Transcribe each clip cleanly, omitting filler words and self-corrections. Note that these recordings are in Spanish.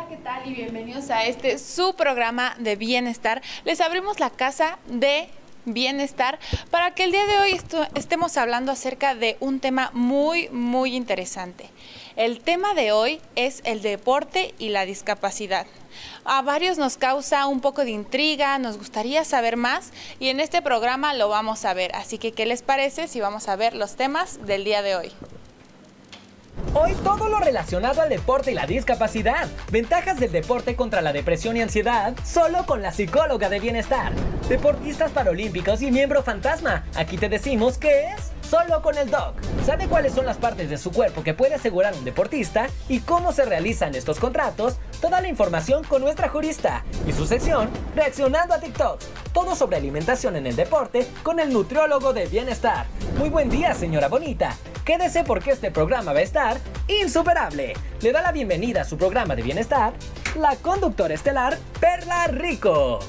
¿qué tal? Y bienvenidos a su programa de bienestar. Les abrimos la casa de bienestar para que el día de hoy estemos hablando acerca de un tema muy interesante. El tema de hoy es el deporte y la discapacidad. A varios nos causa un poco de intriga, nos gustaría saber más y en este programa lo vamos a ver. Así que, ¿qué les parece si vamos a ver los temas del día de hoy? Hoy todo lo relacionado al deporte y la discapacidad. Ventajas del deporte contra la depresión y ansiedad, solo con la psicóloga de bienestar. Deportistas paralímpicos y miembro fantasma. Aquí te decimos qué es solo con el Doc. ¿Sabe cuáles son las partes de su cuerpo que puede asegurar un deportista y cómo se realizan estos contratos? Toda la información con nuestra jurista y su sección Reaccionando a TikTok. Todo sobre alimentación en el deporte con el nutriólogo de bienestar. Muy buen día, señora bonita. Quédese porque este programa va a estar insuperable. Le da la bienvenida a su programa de bienestar la conductora estelar Perla Rico.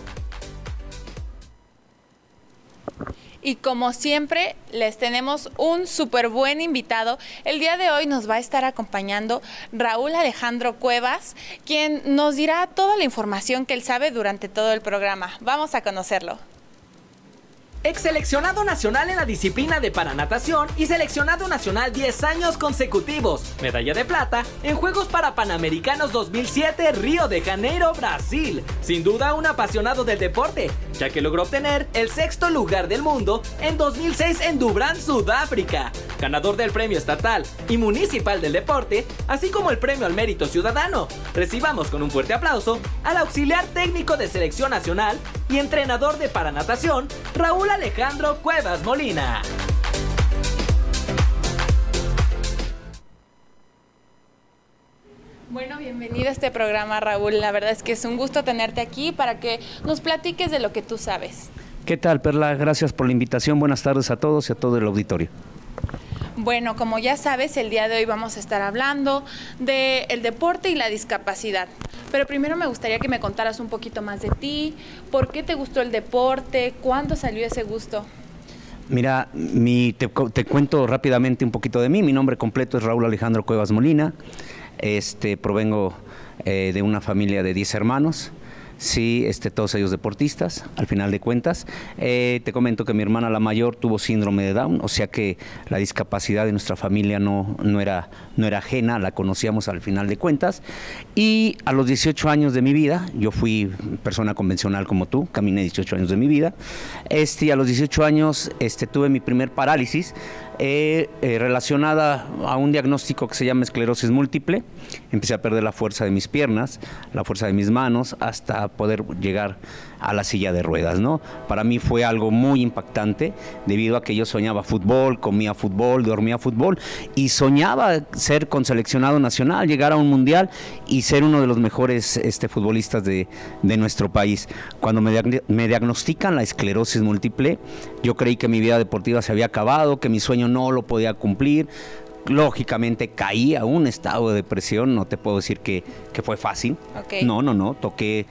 Y como siempre, les tenemos un súper buen invitado. El día de hoy nos va a estar acompañando Raúl Alejandro Cuevas, quien nos dirá toda la información que él sabe durante todo el programa. Vamos a conocerlo. Ex seleccionado nacional en la disciplina de paranatación y seleccionado nacional 10 años consecutivos. Medalla de plata en Juegos Parapanamericanos 2007, Río de Janeiro, Brasil. Sin duda un apasionado del deporte, ya que logró obtener el 6º lugar del mundo en 2006 en Durban, Sudáfrica. Ganador del premio estatal y municipal del deporte, así como el premio al mérito ciudadano. Recibamos con un fuerte aplauso al auxiliar técnico de selección nacional y entrenador de paranatación, Raúl Alejandro Cuevas Molina. Bueno, bienvenido a este programa, Raúl. La verdad es que es un gusto tenerte aquí para que nos platiques de lo que tú sabes. ¿Qué tal, Perla? Gracias por la invitación. Buenas tardes a todos y a todo el auditorio. Bueno, como ya sabes, el día de hoy vamos a estar hablando del deporte y la discapacidad. Pero primero me gustaría que me contaras un poquito más de ti, por qué te gustó el deporte, cuándo salió ese gusto. Mira, te cuento rápidamente un poquito de mí. Mi nombre completo es Raúl Alejandro Cuevas Molina. Provengo de una familia de 10 hermanos. Sí, todos ellos deportistas, al final de cuentas. Te comento que mi hermana la mayor tuvo síndrome de Down, o sea que la discapacidad de nuestra familia no era ajena, la conocíamos al final de cuentas. Y a los 18 años de mi vida, yo fui persona convencional como tú, caminé 18 años de mi vida. A los 18 años tuve mi primer parálisis, relacionada a un diagnóstico que se llama esclerosis múltiple. Empecé a perder la fuerza de mis piernas, la fuerza de mis manos, hasta poder llegar a la silla de ruedas, ¿no? Para mí fue algo muy impactante, debido a que yo soñaba fútbol, comía fútbol, dormía fútbol, y soñaba ser con seleccionado nacional, llegar a un mundial y ser uno de los mejores futbolistas de nuestro país. Cuando me diagnostican la esclerosis múltiple, yo creí que mi vida deportiva se había acabado, que mi sueño no lo podía cumplir. Lógicamente caí a un estado de depresión, no te puedo decir que fue fácil. Okay. No, toqué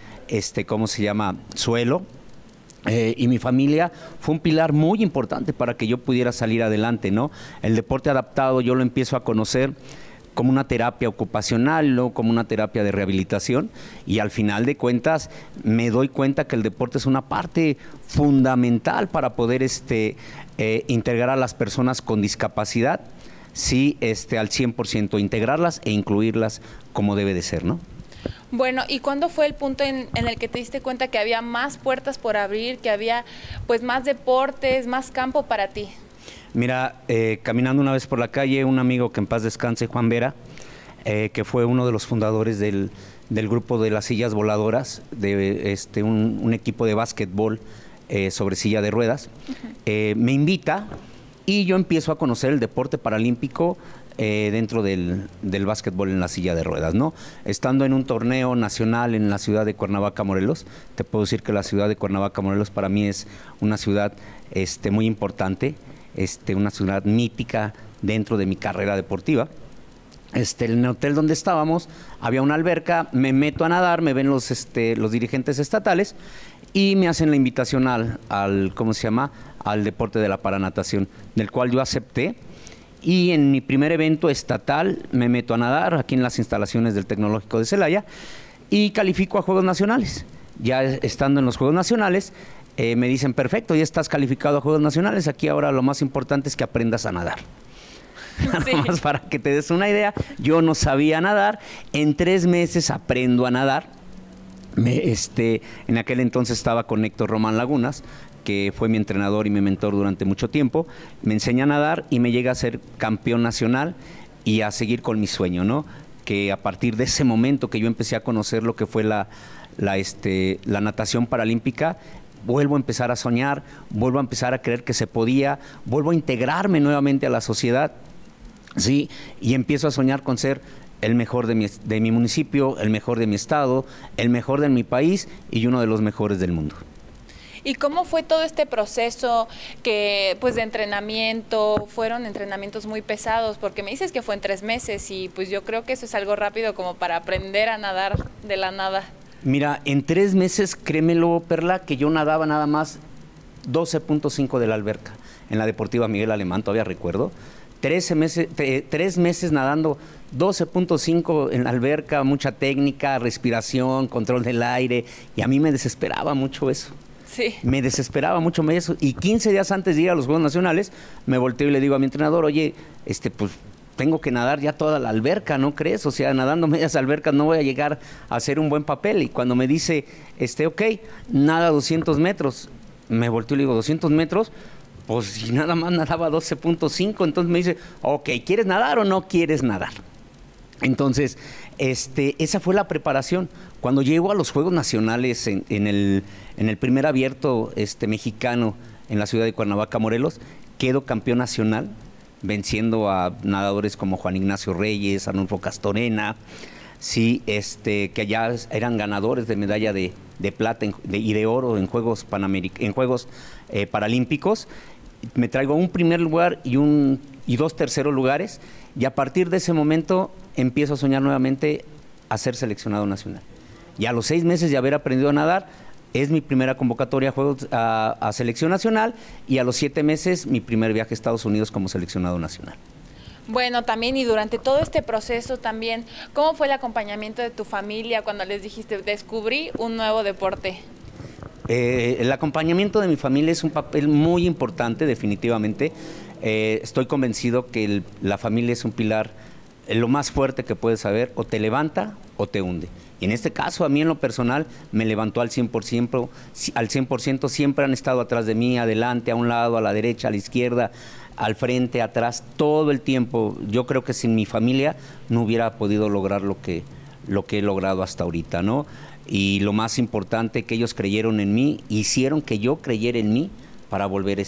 suelo. Y mi familia fue un pilar muy importante para que yo pudiera salir adelante, ¿no? El deporte adaptado yo lo empiezo a conocer como una terapia ocupacional, ¿no? Como una terapia de rehabilitación, y al final de cuentas me doy cuenta que el deporte es una parte fundamental para poder integrar a las personas con discapacidad, sí, al 100%, integrarlas e incluirlas como debe de ser, ¿no? Bueno, ¿y cuándo fue el punto en el que te diste cuenta que había más puertas por abrir, que había pues más deportes, más campo para ti? Mira, caminando una vez por la calle, un amigo que en paz descanse, Juan Vera, que fue uno de los fundadores del grupo de las sillas voladoras, de un equipo de básquetbol sobre silla de ruedas, me invita y yo empiezo a conocer el deporte paralímpico dentro del básquetbol en la silla de ruedas, ¿no? Estando en un torneo nacional en la ciudad de Cuernavaca, Morelos, te puedo decir que la ciudad de Cuernavaca, Morelos, para mí es una ciudad muy importante, una ciudad mítica dentro de mi carrera deportiva. En el hotel donde estábamos había una alberca, me meto a nadar, me ven los dirigentes estatales y me hacen la invitación al deporte de la paranatación, del cual yo acepté. Y en mi primer evento estatal me meto a nadar aquí en las instalaciones del Tecnológico de Celaya y califico a Juegos Nacionales. Ya estando en los Juegos Nacionales, me dicen, perfecto, ya estás calificado a Juegos Nacionales, aquí ahora lo más importante es que aprendas a nadar. Sí. Nada más para que te des una idea, yo no sabía nadar, en 3 meses aprendo a nadar. En aquel entonces estaba con Héctor Román Lagunas, que fue mi entrenador y mi mentor durante mucho tiempo, me enseña a nadar y me llega a ser campeón nacional y a seguir con mi sueño, ¿no? Que a partir de ese momento que yo empecé a conocer lo que fue la natación paralímpica, vuelvo a empezar a soñar, vuelvo a empezar a creer que se podía, vuelvo a integrarme nuevamente a la sociedad, ¿sí? Y empiezo a soñar con ser el mejor de mi municipio, el mejor de mi estado, el mejor de mi país y uno de los mejores del mundo. ¿Y cómo fue todo este proceso pues de entrenamiento? Fueron entrenamientos muy pesados, porque me dices que fue en 3 meses y pues yo creo que eso es algo rápido como para aprender a nadar de la nada. Mira, en 3 meses, créemelo, Perla, que yo nadaba nada más 12.5 de la alberca, en la Deportiva Miguel Alemán, todavía recuerdo. 3 meses nadando 12.5 en la alberca, mucha técnica, respiración, control del aire, y a mí me desesperaba mucho eso. Sí. Me desesperaba mucho eso. Y 15 días antes de ir a los Juegos Nacionales, me volteo y le digo a mi entrenador, oye, pues tengo que nadar ya toda la alberca, ¿no crees? O sea, nadando medias albercas no voy a llegar a hacer un buen papel. Y cuando me dice, ok, nada 200 metros, me volteo y le digo, ¿200 metros? Pues si nada más nadaba 12.5, entonces me dice, ok, ¿quieres nadar o no quieres nadar? Entonces, esa fue la preparación. Cuando llego a los Juegos Nacionales en el primer abierto mexicano en la ciudad de Cuernavaca, Morelos, quedo campeón nacional, venciendo a nadadores como Juan Ignacio Reyes, Arnulfo Castorena, sí, que ya eran ganadores de medalla de plata y de oro en Juegos Paralímpicos. Me traigo un primer lugar y 2 terceros lugares, y a partir de ese momento empiezo a soñar nuevamente a ser seleccionado nacional. Y a los 6 meses de haber aprendido a nadar, es mi primera convocatoria a selección nacional, y a los 7 meses mi primer viaje a Estados Unidos como seleccionado nacional. Bueno, también, y durante todo este proceso también, ¿cómo fue el acompañamiento de tu familia cuando les dijiste, descubrí un nuevo deporte? El acompañamiento de mi familia es un papel muy importante, definitivamente. Estoy convencido que la familia es un pilar, lo más fuerte que puedes saber, o te levanta o te hunde. Y en este caso, a mí en lo personal, me levantó al 100%, siempre han estado atrás de mí, adelante, a un lado, a la derecha, a la izquierda, al frente, atrás, todo el tiempo. Yo creo que sin mi familia no hubiera podido lograr lo que he logrado hasta ahorita, ¿no? Y lo más importante, que ellos creyeron en mí, hicieron que yo creyera en mí para volver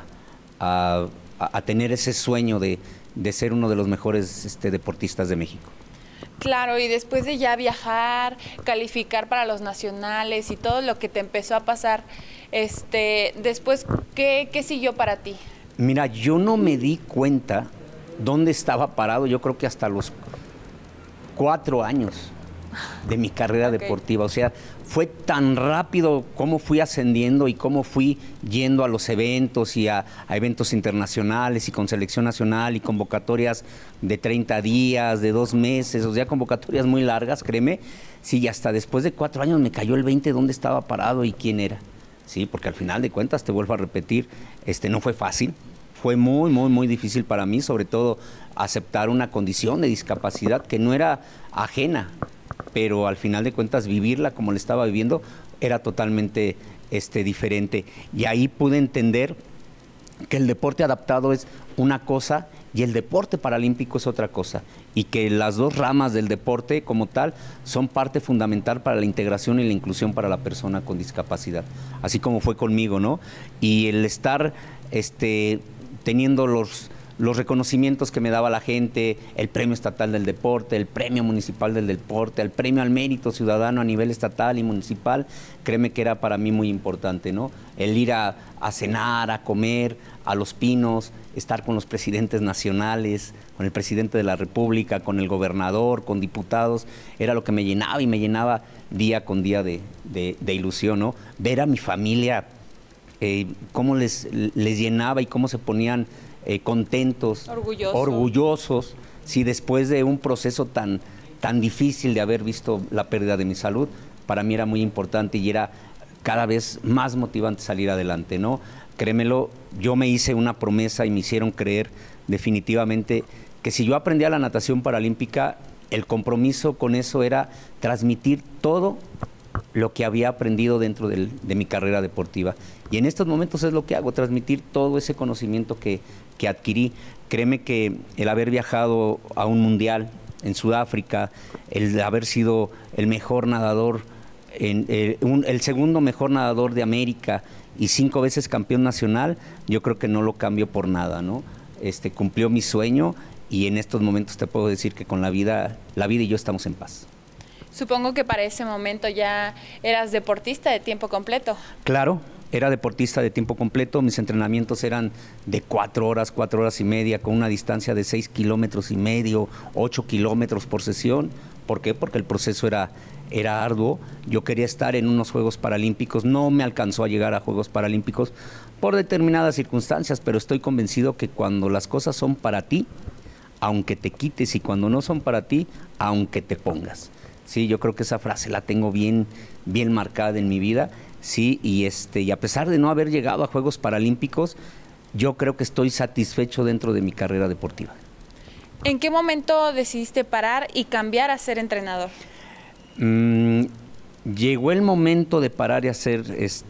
a tener ese sueño de ser uno de los mejores deportistas de México. Claro, y después de ya viajar, calificar para los nacionales y todo lo que te empezó a pasar, después, ¿qué siguió para ti? Mira, yo no me di cuenta dónde estaba parado, yo creo que hasta los 4 años de mi carrera deportiva. O sea, fue tan rápido cómo fui ascendiendo y cómo fui yendo a los eventos y a eventos internacionales y con selección nacional y convocatorias de 30 días, de 2 meses, o sea, convocatorias muy largas, créeme. Sí, y hasta después de 4 años me cayó el 20 dónde estaba parado y quién era. Sí, porque al final de cuentas, te vuelvo a repetir, no fue fácil. Fue muy, muy, muy difícil para mí, sobre todo aceptar una condición de discapacidad que no era ajena, pero al final de cuentas vivirla como la estaba viviendo era totalmente diferente. Y ahí pude entender que el deporte adaptado es una cosa y el deporte paralímpico es otra cosa, y que las 2 ramas del deporte como tal son parte fundamental para la integración y la inclusión para la persona con discapacidad, así como fue conmigo, ¿no? Y el estar teniendo los reconocimientos que me daba la gente, el Premio Estatal del Deporte, el Premio Municipal del Deporte, el Premio al Mérito Ciudadano a nivel estatal y municipal, créeme que era para mí muy importante, ¿no? El ir a cenar, a comer, a Los Pinos, estar con los presidentes nacionales, con el presidente de la República, con el gobernador, con diputados, era lo que me llenaba, y me llenaba día con día de ilusión, ¿no? Ver a mi familia, cómo les llenaba y cómo se ponían contentos, orgullosos, sí, después de un proceso tan tan difícil de haber visto la pérdida de mi salud, para mí era muy importante y era cada vez más motivante salir adelante, ¿no? Créemelo, yo me hice una promesa y me hicieron creer definitivamente que si yo aprendía la natación paralímpica, el compromiso con eso era transmitir todo lo que había aprendido dentro de mi carrera deportiva. Y en estos momentos es lo que hago, transmitir todo ese conocimiento que adquirí. Créeme que el haber viajado a un mundial en Sudáfrica, el haber sido el mejor nadador, el segundo mejor nadador de América y 5 veces campeón nacional, yo creo que no lo cambio por nada, ¿no? Cumplió mi sueño y en estos momentos te puedo decir que con la vida y yo estamos en paz. Supongo que para ese momento ya eras deportista de tiempo completo. Claro, era deportista de tiempo completo, mis entrenamientos eran de 4 horas y media, con una distancia de 6,5 kilómetros, 8 kilómetros por sesión. ¿Por qué? Porque el proceso era arduo. Yo quería estar en unos Juegos Paralímpicos, no me alcanzó a llegar a Juegos Paralímpicos por determinadas circunstancias, pero estoy convencido que cuando las cosas son para ti, aunque te quites, y cuando no son para ti, aunque te pongas. Sí, yo creo que esa frase la tengo bien marcada en mi vida, sí, y a pesar de no haber llegado a Juegos Paralímpicos, yo creo que estoy satisfecho dentro de mi carrera deportiva. ¿En qué momento decidiste parar y cambiar a ser entrenador? Llegó el momento de parar y hacer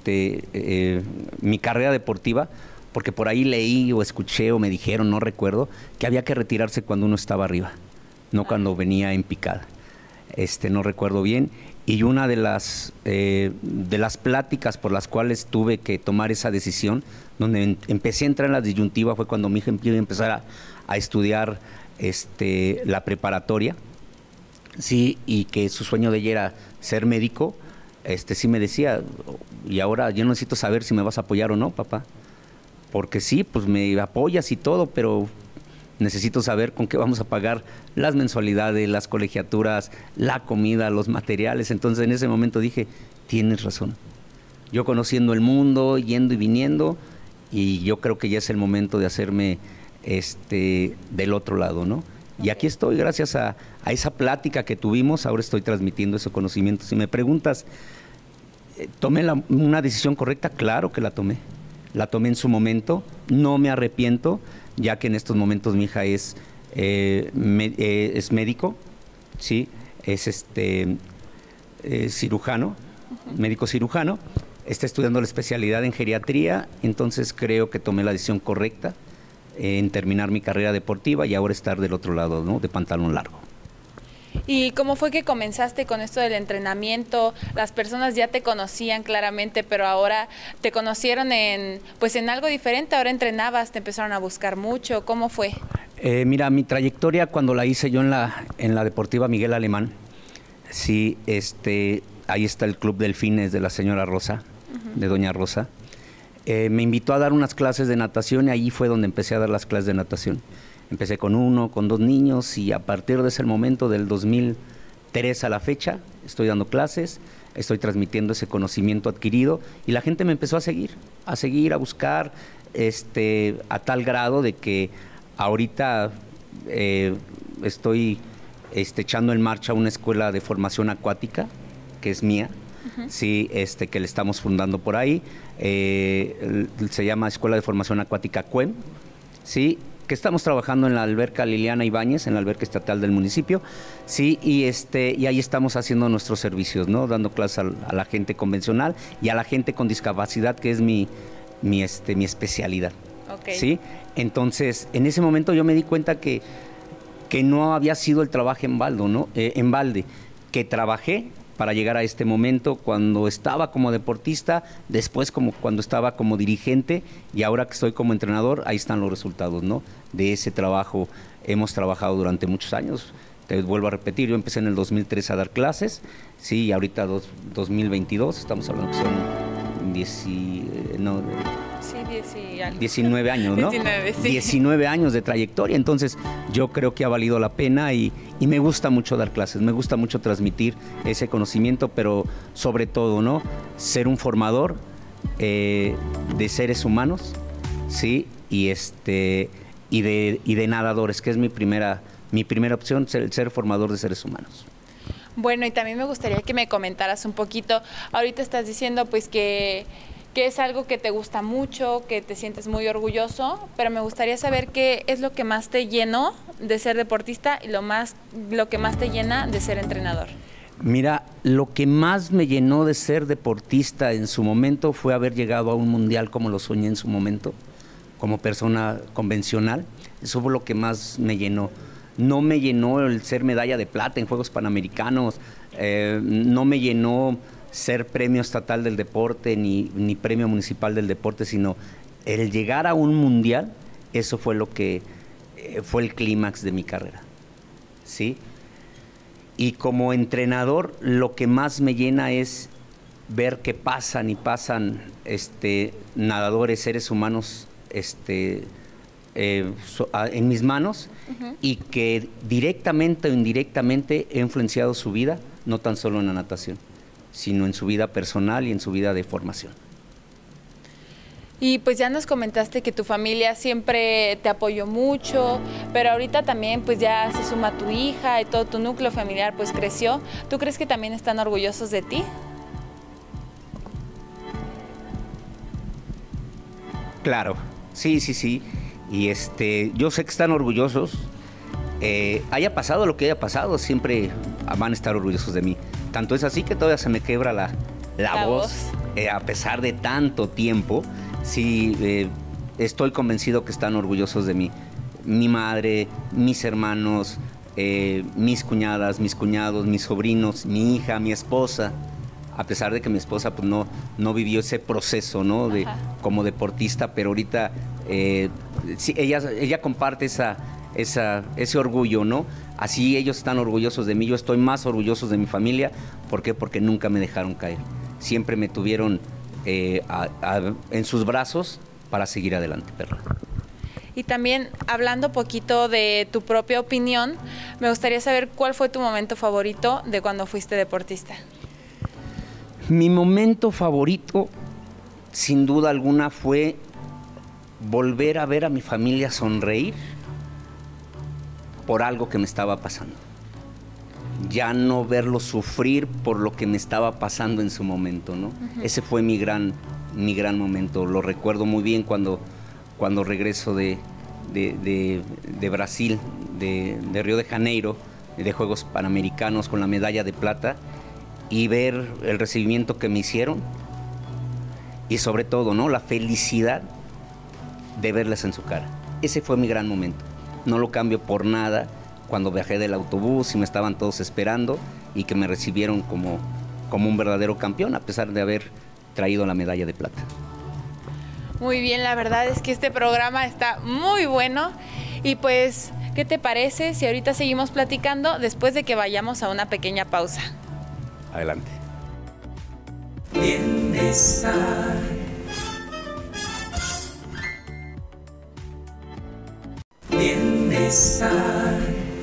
mi carrera deportiva, porque por ahí leí o escuché o me dijeron, no recuerdo, que había que retirarse cuando uno estaba arriba, no cuando venía en picada. No recuerdo bien, y una de las pláticas por las cuales tuve que tomar esa decisión, donde empecé a entrar en la disyuntiva, fue cuando mi hija empezar a estudiar la preparatoria, sí, y que su sueño de ella era ser médico. Sí me decía, y ahora yo necesito saber si me vas a apoyar o no, papá, porque sí, pues me apoyas y todo, pero necesito saber con qué vamos a pagar las mensualidades, las colegiaturas, la comida, los materiales. Entonces en ese momento dije, tienes razón. Yo conociendo el mundo, yendo y viniendo, y yo creo que ya es el momento de hacerme del otro lado, ¿no? Y aquí estoy, gracias a esa plática que tuvimos, ahora estoy transmitiendo ese conocimiento. Si me preguntas, ¿tomé una decisión correcta? Claro que la tomé. La tomé en su momento, no me arrepiento, ya que en estos momentos mi hija es médico, ¿sí? Es cirujano, médico cirujano, está estudiando la especialidad en geriatría, entonces creo que tomé la decisión correcta en terminar mi carrera deportiva y ahora estar del otro lado, ¿no? De pantalón largo. ¿Y cómo fue que comenzaste con esto del entrenamiento? Las personas ya te conocían claramente, pero ahora te conocieron en algo diferente. Ahora entrenabas, te empezaron a buscar mucho. ¿Cómo fue? Mira, mi trayectoria cuando la hice yo en la Deportiva Miguel Alemán, sí, ahí está el Club Delfines de la señora Rosa, de doña Rosa. Me invitó a dar unas clases de natación y ahí fue donde empecé a dar las clases de natación. Empecé con 2 niños y a partir de ese momento, del 2003 a la fecha, estoy dando clases, estoy transmitiendo ese conocimiento adquirido y la gente me empezó a seguir, a buscar, a tal grado de que ahorita estoy echando en marcha una escuela de formación acuática, que es mía, sí, que le estamos fundando por ahí, se llama Escuela de Formación Acuática CUEM, sí, que estamos trabajando en la alberca Liliana Ibáñez, en la alberca estatal del municipio, sí, y ahí estamos haciendo nuestros servicios, ¿no? Dando clases a la gente convencional y a la gente con discapacidad, que es mi especialidad. Okay. ¿Sí? Entonces, en ese momento yo me di cuenta que no había sido el trabajo en balde, que trabajé para llegar a este momento cuando estaba como deportista, después como cuando estaba como dirigente y ahora que estoy como entrenador, ahí están los resultados, ¿no? De ese trabajo. Hemos trabajado durante muchos años. Te vuelvo a repetir, yo empecé en el 2003 a dar clases, sí, y ahorita 2022, estamos hablando que son 19 años, ¿no? 19, sí. 19 años de trayectoria, entonces yo creo que ha valido la pena y me gusta mucho dar clases, me gusta mucho transmitir ese conocimiento, pero sobre todo, ¿no? Ser un formador de seres humanos, ¿sí? Y de nadadores, que es mi primera Mi primera opción es el ser formador de seres humanos. Bueno, y también me gustaría que me comentaras un poquito, ahorita estás diciendo pues que es algo que te gusta mucho, que te sientes muy orgulloso, pero me gustaría saber qué es lo que más te llenó de ser deportista y lo que más te llena de ser entrenador. Mira, lo que más me llenó de ser deportista en su momento fue haber llegado a un mundial como lo soñé en su momento, como persona convencional. Eso fue lo que más me llenó. No me llenó el ser medalla de plata en Juegos Panamericanos, no me llenó ser premio estatal del deporte ni premio municipal del deporte, sino el llegar a un mundial. Eso fue lo que fue el clímax de mi carrera, ¿sí? Y como entrenador, lo que más me llena es ver que pasan nadadores, seres humanos en mis manos, y que directamente o indirectamente he influenciado su vida, no tan solo en la natación, sino en su vida personal y en su vida de formación. Y pues ya nos comentaste que tu familia siempre te apoyó mucho, pero ahorita también pues ya se suma tu hija y todo tu núcleo familiar pues creció. ¿Tú crees que también están orgullosos de ti? Claro, sí. Y yo sé que están orgullosos. Haya pasado lo que haya pasado, siempre van a estar orgullosos de mí. Tanto es así que todavía se me quebra la voz. A pesar de tanto tiempo. Sí, estoy convencido que están orgullosos de mí. Mi madre, mis hermanos, mis cuñadas, mis cuñados, mis sobrinos, mi hija, mi esposa. A pesar de que mi esposa pues, no vivió ese proceso, ¿no? Como deportista, pero ahorita sí, ella comparte ese orgullo, ¿no? Así ellos están orgullosos de mí, yo estoy más orgulloso de mi familia. ¿Por qué? Porque nunca me dejaron caer. Siempre me tuvieron en sus brazos para seguir adelante, perro. Y también, hablando poquito de tu propia opinión, me gustaría saber cuál fue tu momento favorito de cuando fuiste deportista. Mi momento favorito, sin duda alguna, fue volver a ver a mi familia sonreír por algo que me estaba pasando. Ya no verlo sufrir por lo que me estaba pasando en su momento, ¿no? Ese fue mi gran momento. Lo recuerdo muy bien cuando regreso de Brasil, de Río de Janeiro, de Juegos Panamericanos con la medalla de plata, y ver el recibimiento que me hicieron y sobre todo, ¿no? La felicidad de verles en su cara. Ese fue mi gran momento. No lo cambio por nada. Cuando bajé del autobús y me estaban todos esperando y que me recibieron como un verdadero campeón, a pesar de haber traído la medalla de plata. Muy bien, la verdad es que este programa está muy bueno. Y pues, ¿qué te parece si ahorita seguimos platicando después de que vayamos a una pequeña pausa? Adelante. Bienestar. Bienestar.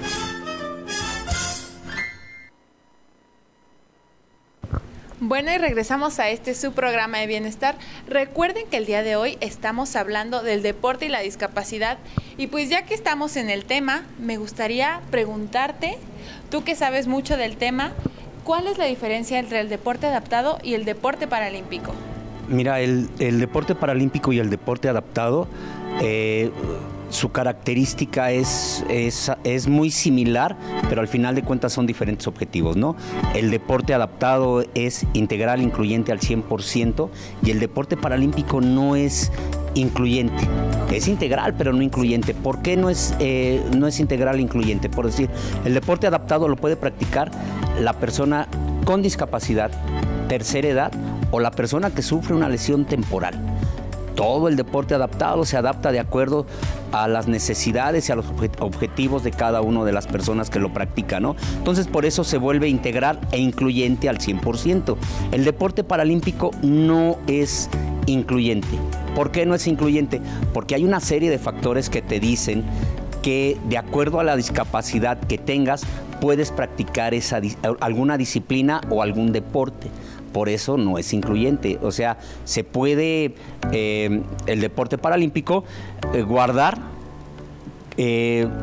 Bueno, y regresamos a su programa de bienestar. Recuerden que el día de hoy estamos hablando del deporte y la discapacidad. Y pues ya que estamos en el tema, me gustaría preguntarte, tú que sabes mucho del tema, ¿cuál es la diferencia entre el deporte adaptado y el deporte paralímpico? Mira, el deporte paralímpico y el deporte adaptado, su característica es muy similar, pero al final de cuentas son diferentes objetivos, ¿no? El deporte adaptado es integral, incluyente al 100%, y el deporte paralímpico no es incluyente. Es integral, pero no incluyente. ¿Por qué no es integral e incluyente? Por decir, el deporte adaptado lo puede practicar la persona con discapacidad, tercera edad, o la persona que sufre una lesión temporal. Todo el deporte adaptado se adapta de acuerdo a las necesidades y a los objetivos de cada una de las personas que lo practican, ¿no? Entonces, por eso se vuelve integral e incluyente al 100%. El deporte paralímpico no es incluyente. ¿Por qué no es incluyente? Porque hay una serie de factores que te dicen que, de acuerdo a la discapacidad que tengas, puedes practicar alguna disciplina o algún deporte. Por eso no es incluyente. O sea, se puede el deporte paralímpico guardar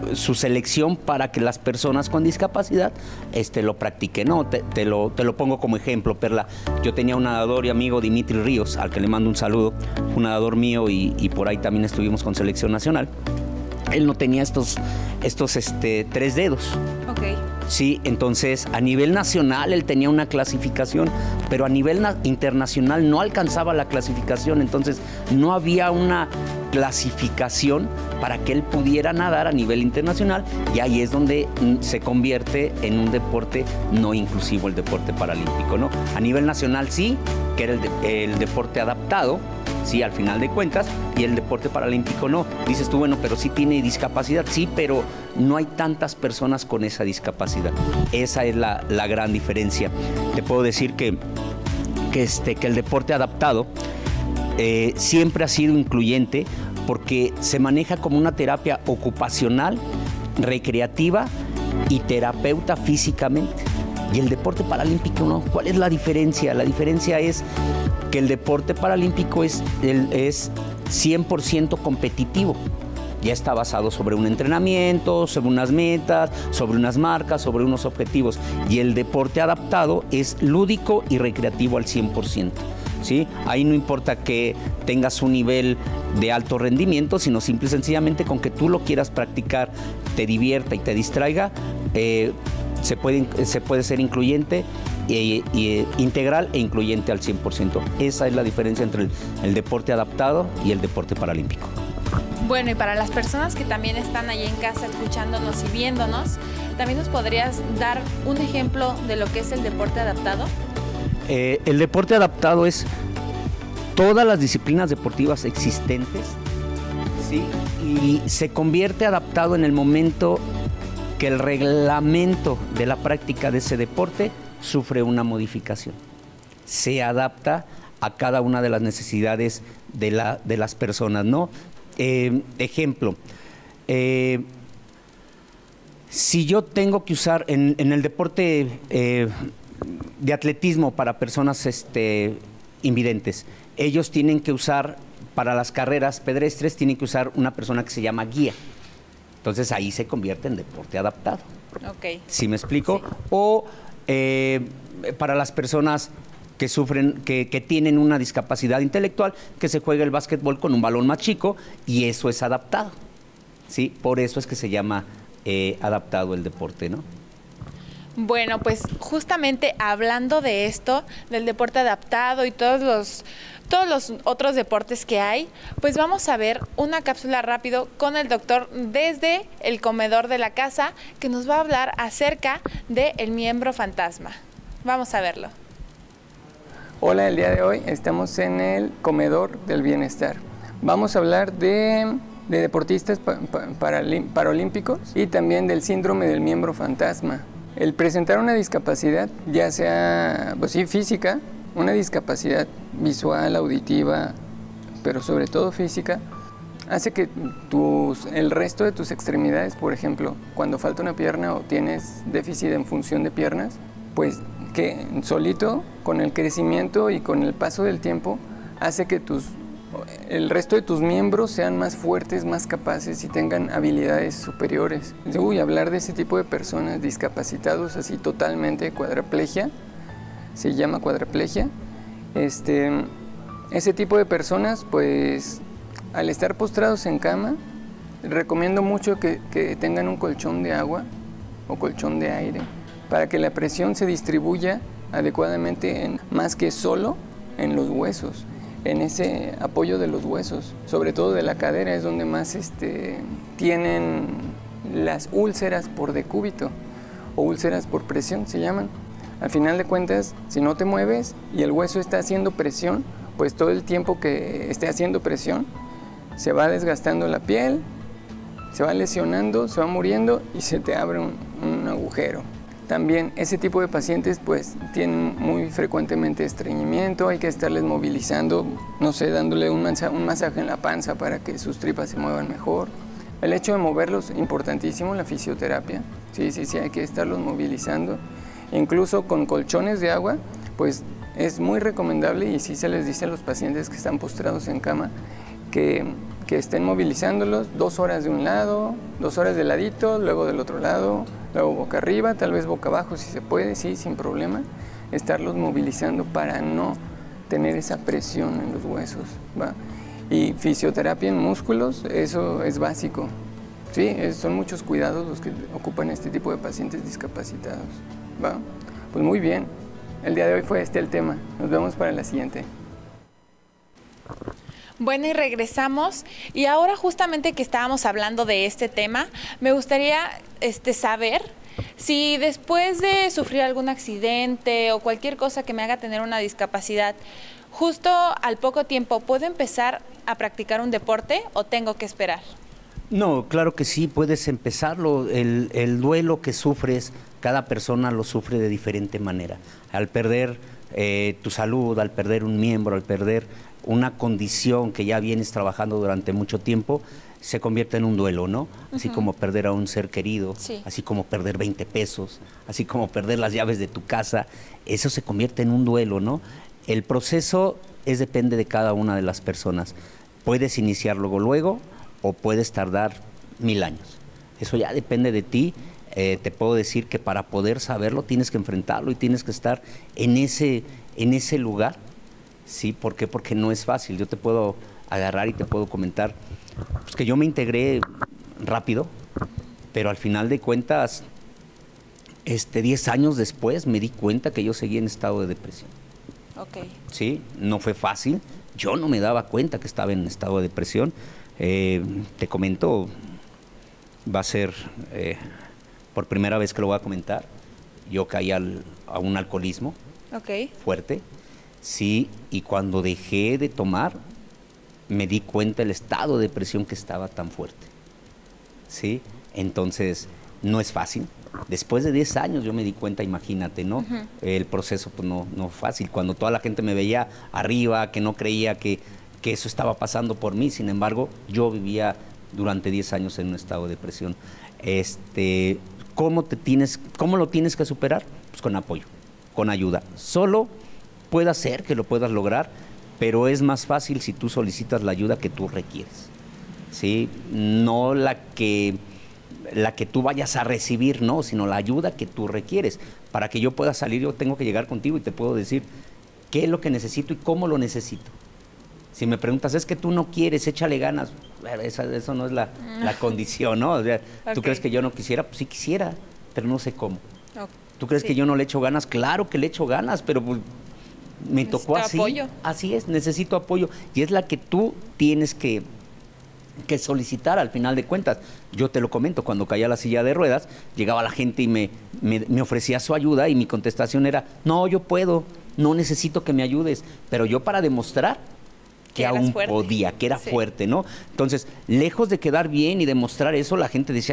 su selección para que las personas con discapacidad lo practiquen, ¿no? Te lo pongo como ejemplo, Perla. Yo tenía un nadador y amigo, Dimitri Ríos, al que le mando un saludo, un nadador mío, y por ahí también estuvimos con selección nacional. Él no tenía estos 3 dedos. Ok. Sí, entonces a nivel nacional él tenía una clasificación, pero a nivel internacional no alcanzaba la clasificación, entonces no había una clasificación para que él pudiera nadar a nivel internacional, y ahí es donde se convierte en un deporte no inclusivo, el deporte paralímpico, ¿no? A nivel nacional sí, que era el deporte adaptado, sí, al final de cuentas, y el deporte paralímpico no. Dices tú, bueno, pero sí tiene discapacidad, sí, pero no hay tantas personas con esa discapacidad. Esa es la gran diferencia. Te puedo decir que el deporte adaptado siempre ha sido incluyente, porque se maneja como una terapia ocupacional, recreativa y terapeuta físicamente. Y el deporte paralímpico no. ¿Cuál es la diferencia? La diferencia es que el deporte paralímpico es 100% competitivo. Ya está basado sobre un entrenamiento, sobre unas metas, sobre unas marcas, sobre unos objetivos. Y el deporte adaptado es lúdico y recreativo al 100%. ¿Sí? Ahí no importa que tengas un nivel de alto rendimiento, sino simple y sencillamente con que tú lo quieras practicar, te divierta y te distraiga, se puede ser incluyente, integral e incluyente al 100%. Esa es la diferencia entre el deporte adaptado y el deporte paralímpico. Bueno, y para las personas que también están ahí en casa escuchándonos y viéndonos, ¿también nos podrías dar un ejemplo de lo que es el deporte adaptado? El deporte adaptado es todas las disciplinas deportivas existentes, ¿sí? Y se convierte adaptado en el momento que el reglamento de la práctica de ese deporte sufre una modificación. Se adapta a cada una de las necesidades de las personas, ¿no? Ejemplo, si yo tengo que usar en el deporte de atletismo para personas invidentes, ellos tienen que usar, para las carreras pedestres, tienen que usar una persona que se llama guía. Entonces ahí se convierte en deporte adaptado. Ok. ¿Sí me explico? Sí. O para las personas que sufren, que tienen una discapacidad intelectual, que se juega el básquetbol con un balón más chico, y eso es adaptado. ¿Sí? Por eso es que se llama adaptado el deporte, ¿no? Bueno, pues justamente hablando de esto, del deporte adaptado y todos los otros deportes que hay, pues vamos a ver una cápsula rápido con el doctor desde el comedor de la casa, que nos va a hablar acerca del miembro fantasma. Vamos a verlo. Hola, el día de hoy estamos en el comedor del bienestar. Vamos a hablar de deportistas paralímpicos y también del síndrome del miembro fantasma. El presentar una discapacidad, ya sea pues sí, física, una discapacidad visual, auditiva, pero sobre todo física, hace que el resto de tus extremidades, por ejemplo, cuando falta una pierna o tienes déficit en función de piernas, pues que solito, con el crecimiento y con el paso del tiempo, hace que el resto de tus miembros sean más fuertes, más capaces y tengan habilidades superiores. Hablar de ese tipo de personas discapacitados, así totalmente cuadraplegia, se llama cuadraplegia. Ese tipo de personas, pues, al estar postrados en cama, recomiendo mucho que tengan un colchón de agua o colchón de aire, para que la presión se distribuya adecuadamente, más que solo en los huesos, en ese apoyo de los huesos, sobre todo de la cadera, es donde más tienen las úlceras por decúbito o úlceras por presión se llaman. Al final de cuentas, si no te mueves y el hueso está haciendo presión, pues todo el tiempo que esté haciendo presión se va desgastando la piel, se va lesionando, se va muriendo y se te abre un agujero. También ese tipo de pacientes pues tienen muy frecuentemente estreñimiento, hay que estarles movilizando, no sé, dándole un masaje en la panza para que sus tripas se muevan mejor. El hecho de moverlos, importantísimo, la fisioterapia, sí, hay que estarlos movilizando. Incluso con colchones de agua, pues es muy recomendable, y sí se les dice a los pacientes que están postrados en cama que que estén movilizándolos 2 horas de un lado, 2 horas de ladito, luego del otro lado, luego boca arriba, tal vez boca abajo si se puede, sí, sin problema. Estarlos movilizando para no tener esa presión en los huesos, ¿va? Y fisioterapia en músculos, eso es básico. Sí, son muchos cuidados los que ocupan este tipo de pacientes discapacitados, ¿va? Pues muy bien, el día de hoy fue el tema. Nos vemos para la siguiente. Bueno, y regresamos. Y ahora justamente que estábamos hablando de este tema, me gustaría saber si después de sufrir algún accidente o cualquier cosa que me haga tener una discapacidad, justo al poco tiempo, ¿puedo empezar a practicar un deporte o tengo que esperar? No, claro que sí, puedes empezarlo. El duelo que sufres, cada persona lo sufre de diferente manera. Al perder tu salud, al perder un miembro, al perder una condición que ya vienes trabajando durante mucho tiempo, se convierte en un duelo, ¿no? Así como perder a un ser querido, sí, así como perder 20 pesos, así como perder las llaves de tu casa, eso se convierte en un duelo, ¿no? El proceso depende de cada una de las personas. Puedes iniciar luego, o puedes tardar 1000 años. Eso ya depende de ti. Te puedo decir que para poder saberlo tienes que enfrentarlo y tienes que estar en ese lugar. ¿Sí? ¿Por qué? Porque no es fácil. Yo te puedo agarrar y te puedo comentar pues, que yo me integré rápido, pero al final de cuentas, 10 años después me di cuenta que yo seguía en estado de depresión. Ok. Sí, no fue fácil. Yo no me daba cuenta que estaba en estado de depresión. Te comento, va a ser por primera vez que lo voy a comentar. Yo caí a un alcoholismo fuerte, sí, y cuando dejé de tomar, me di cuenta del estado de depresión que estaba tan fuerte, sí. Entonces, no es fácil. Después de 10 años yo me di cuenta, imagínate, ¿no? El proceso, pues no es fácil. Cuando toda la gente me veía arriba, que no creía que eso estaba pasando por mí, sin embargo, yo vivía durante 10 años en un estado de depresión. ¿Cómo lo tienes que superar? Pues con apoyo, con ayuda. Solo puede ser que lo puedas lograr, pero es más fácil si tú solicitas la ayuda que tú requieres, ¿sí? No la que tú vayas a recibir, no, sino la ayuda que tú requieres. Para que yo pueda salir, yo tengo que llegar contigo y te puedo decir qué es lo que necesito y cómo lo necesito. Si me preguntas, es que tú no quieres, échale ganas. Bueno, eso no es la condición, ¿no? O sea, ¿tú crees que yo no quisiera? Pues sí quisiera, pero no sé cómo. ¿Tú crees que yo no le echo ganas? Claro que le echo ganas, pero pues, me tocó así. Apoyo. Así es, necesito apoyo. Y es la que tú tienes que solicitar al final de cuentas. Yo te lo comento, cuando caía la silla de ruedas, llegaba la gente y me ofrecía su ayuda y mi contestación era, no, yo puedo, no necesito que me ayudes. Pero yo para demostrar que aún podía, que era fuerte, ¿no? Entonces, lejos de quedar bien y demostrar eso, la gente decía,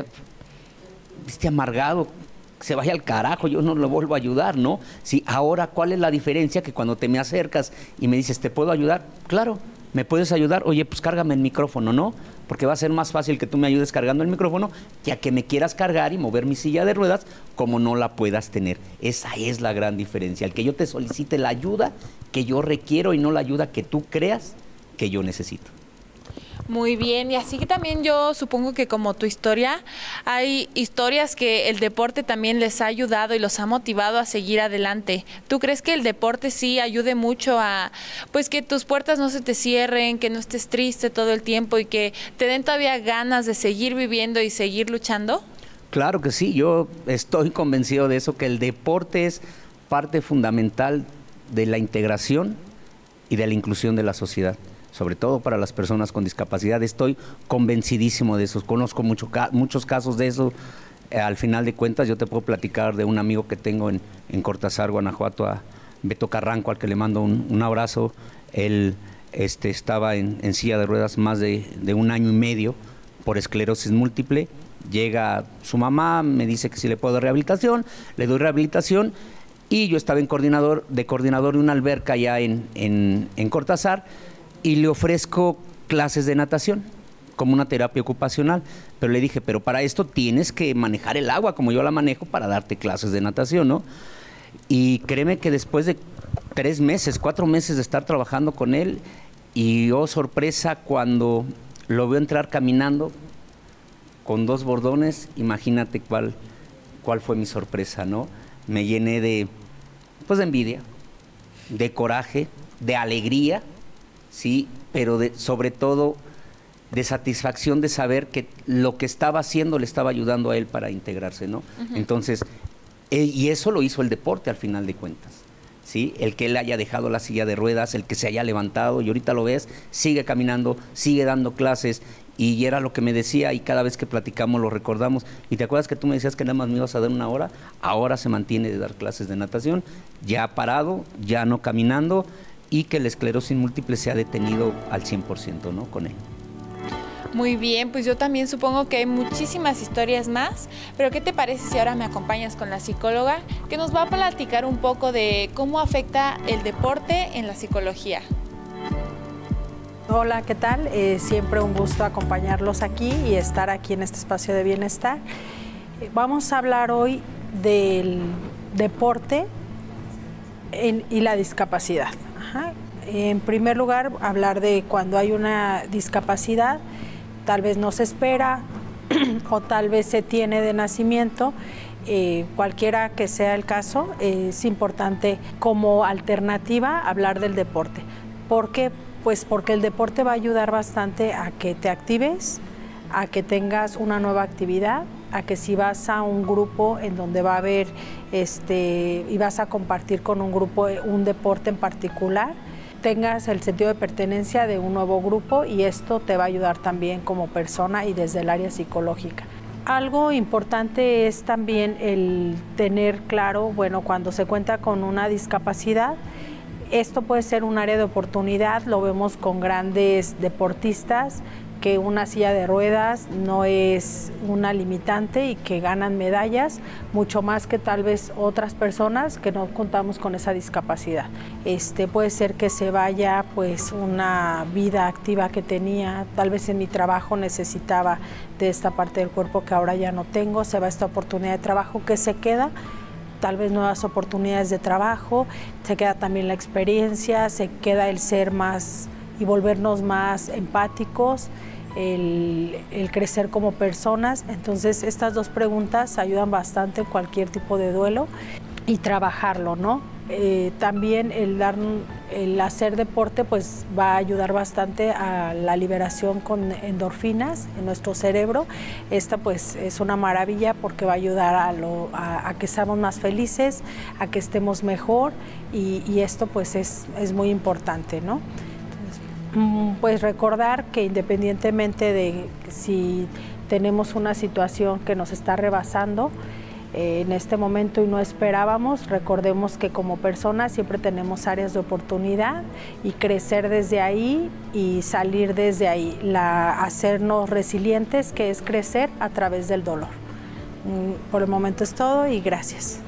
este amargado, se vaya al carajo, yo no le vuelvo a ayudar, ¿no? Sí, ahora, ¿cuál es la diferencia? Que cuando te me acercas y me dices, ¿te puedo ayudar? Claro, ¿me puedes ayudar? Oye, pues cárgame el micrófono, ¿no? Porque va a ser más fácil que tú me ayudes cargando el micrófono que a que me quieras cargar y mover mi silla de ruedas como no la puedas tener. Esa es la gran diferencia, el que yo te solicite la ayuda que yo requiero y no la ayuda que tú creas que yo necesito. Muy bien, y así que también yo supongo que como tu historia, hay historias que el deporte también les ha ayudado y los ha motivado a seguir adelante. ¿Tú crees que el deporte sí ayude mucho a, pues, que tus puertas no se te cierren, que no estés triste todo el tiempo y que te den todavía ganas de seguir viviendo y seguir luchando? Claro que sí, yo estoy convencido de eso, que el deporte es parte fundamental de la integración y de la inclusión de la sociedad, sobre todo para las personas con discapacidad. Estoy convencidísimo de eso, conozco muchos casos de eso. Al final de cuentas, yo te puedo platicar de un amigo que tengo en Cortázar, Guanajuato, a Beto Carranco, al que le mando un abrazo. Él estaba en silla de ruedas más de 1 año y medio por esclerosis múltiple. Llega su mamá, me dice que si le puedo dar rehabilitación, le doy rehabilitación, y yo estaba de coordinador de una alberca allá en Cortázar, y le ofrezco clases de natación como una terapia ocupacional, pero le dije, pero para esto tienes que manejar el agua como yo la manejo para darte clases de natación, ¿no? Y créeme que después de 3 meses, 4 meses de estar trabajando con él, y oh sorpresa, cuando lo veo entrar caminando con 2 bordones, imagínate cuál fue mi sorpresa, ¿no? Me llené de envidia, de coraje, de alegría, sí, pero sobre todo de satisfacción de saber que lo que estaba haciendo le estaba ayudando a él para integrarse, ¿no? Entonces, y eso lo hizo el deporte al final de cuentas, ¿sí? El que él haya dejado la silla de ruedas, el que se haya levantado, y ahorita lo ves, sigue caminando, sigue dando clases, y era lo que me decía, y cada vez que platicamos lo recordamos. Y te acuerdas que tú me decías que nada más me ibas a dar 1 hora, ahora se mantiene de dar clases de natación, ya parado, ya no caminando, y que la esclerosis múltiple se ha detenido al 100%, ¿no? Con él. Muy bien, pues yo también supongo que hay muchísimas historias más, pero ¿qué te parece si ahora me acompañas con la psicóloga que nos va a platicar un poco de cómo afecta el deporte en la psicología? Hola, ¿qué tal? Siempre un gusto acompañarlos aquí y estar aquí en este espacio de bienestar. Vamos a hablar hoy del deporte y la discapacidad. En primer lugar, hablar de cuando hay una discapacidad, tal vez no se espera o tal vez se tiene de nacimiento. Cualquiera que sea el caso, es importante como alternativa hablar del deporte. ¿Por qué? Pues porque el deporte va a ayudar bastante a que te actives, a que tengas una nueva actividad, a que si vas a un grupo en donde va a haber y vas a compartir con un grupo un deporte en particular, tengas el sentido de pertenencia de un nuevo grupo, y esto te va a ayudar también como persona y desde el área psicológica. Algo importante es también el tener claro, bueno, cuando se cuenta con una discapacidad, esto puede ser un área de oportunidad. Lo vemos con grandes deportistas, que una silla de ruedas no es una limitante y que ganan medallas, mucho más que tal vez otras personas que no contamos con esa discapacidad. Puede ser que se vaya pues una vida activa que tenía, tal vez en mi trabajo necesitaba de esta parte del cuerpo que ahora ya no tengo, se va esta oportunidad de trabajo que se queda, tal vez nuevas oportunidades de trabajo, se queda también la experiencia, se queda el ser más y volvernos más empáticos, el crecer como personas. Entonces estas 2 preguntas ayudan bastante en cualquier tipo de duelo y trabajarlo, ¿no? También el hacer deporte pues va a ayudar bastante a la liberación con endorfinas en nuestro cerebro. Esta pues es una maravilla porque va a ayudar a que seamos más felices, a que estemos mejor, y esto pues es muy importante, ¿no? Pues recordar que independientemente de si tenemos una situación que nos está rebasando en este momento y no esperábamos, recordemos que como personas siempre tenemos áreas de oportunidad, y crecer desde ahí y salir desde ahí, hacernos resilientes, que es crecer a través del dolor. Por el momento es todo y gracias.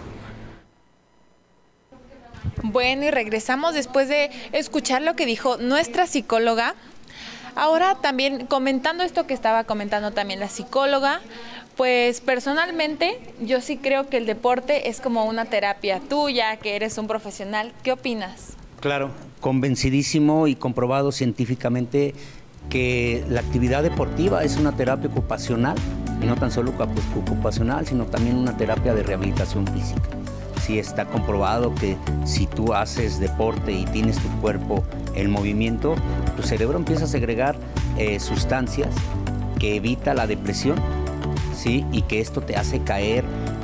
Bueno, y regresamos después de escuchar lo que dijo nuestra psicóloga. Ahora también comentando esto que estaba comentando también la psicóloga, pues personalmente yo sí creo que el deporte es como una terapia. Tú ya que eres un profesional, ¿qué opinas? Claro, convencidísimo y comprobado científicamente que la actividad deportiva es una terapia ocupacional, y no tan solo ocupacional, sino también una terapia de rehabilitación física. Sí está comprobado que si tú haces deporte y tienes tu cuerpo en movimiento, tu cerebro empieza a segregar sustancias que evita la depresión, ¿sí? Y que esto te hace caer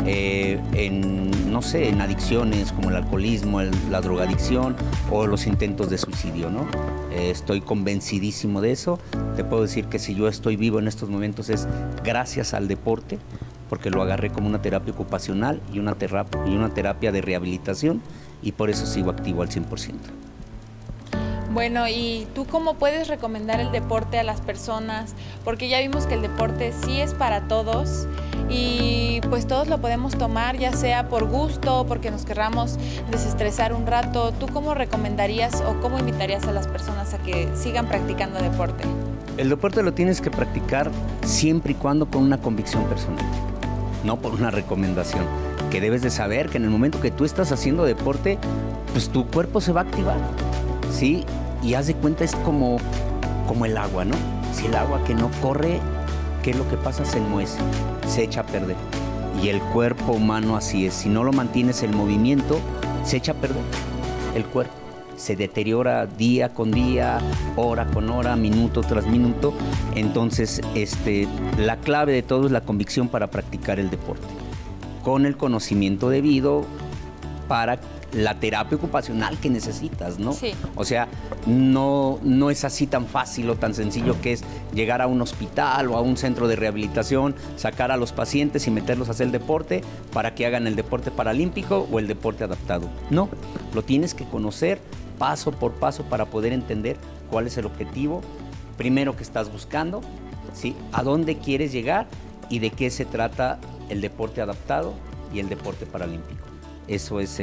en adicciones como el alcoholismo, la drogadicción o los intentos de suicidio, ¿no? Estoy convencidísimo de eso. Te puedo decir que si yo estoy vivo en estos momentos es gracias al deporte, porque lo agarré como una terapia ocupacional y una terapia de rehabilitación, y por eso sigo activo al 100%. Bueno, ¿y tú cómo puedes recomendar el deporte a las personas? Porque ya vimos que el deporte sí es para todos, y pues todos lo podemos tomar, ya sea por gusto, porque nos querramos desestresar un rato. ¿Tú cómo recomendarías o cómo invitarías a las personas a que sigan practicando deporte? El deporte lo tienes que practicar siempre y cuando con una convicción personal, no por una recomendación, que debes de saber que en el momento que tú estás haciendo deporte, pues tu cuerpo se va a activar, ¿sí? Y haz de cuenta, es como el agua, ¿no? Si el agua que no corre, ¿qué es lo que pasa? Se enmuece, se echa a perder. Y el cuerpo humano así es. Si no lo mantienes en movimiento, se echa a perder el cuerpo. Se deteriora día con día, hora con hora, minuto tras minuto. Entonces, la clave de todo es la convicción para practicar el deporte, con el conocimiento debido para la terapia ocupacional que necesitas, ¿no? Sí. O sea, no es así tan fácil o tan sencillo que es llegar a un hospital o a un centro de rehabilitación, sacar a los pacientes y meterlos a hacer el deporte para que hagan el deporte paralímpico o el deporte adaptado. No, lo tienes que conocer paso por paso para poder entender cuál es el objetivo primero que estás buscando, ¿sí? A dónde quieres llegar y de qué se trata el deporte adaptado y el deporte paralímpico. Eso es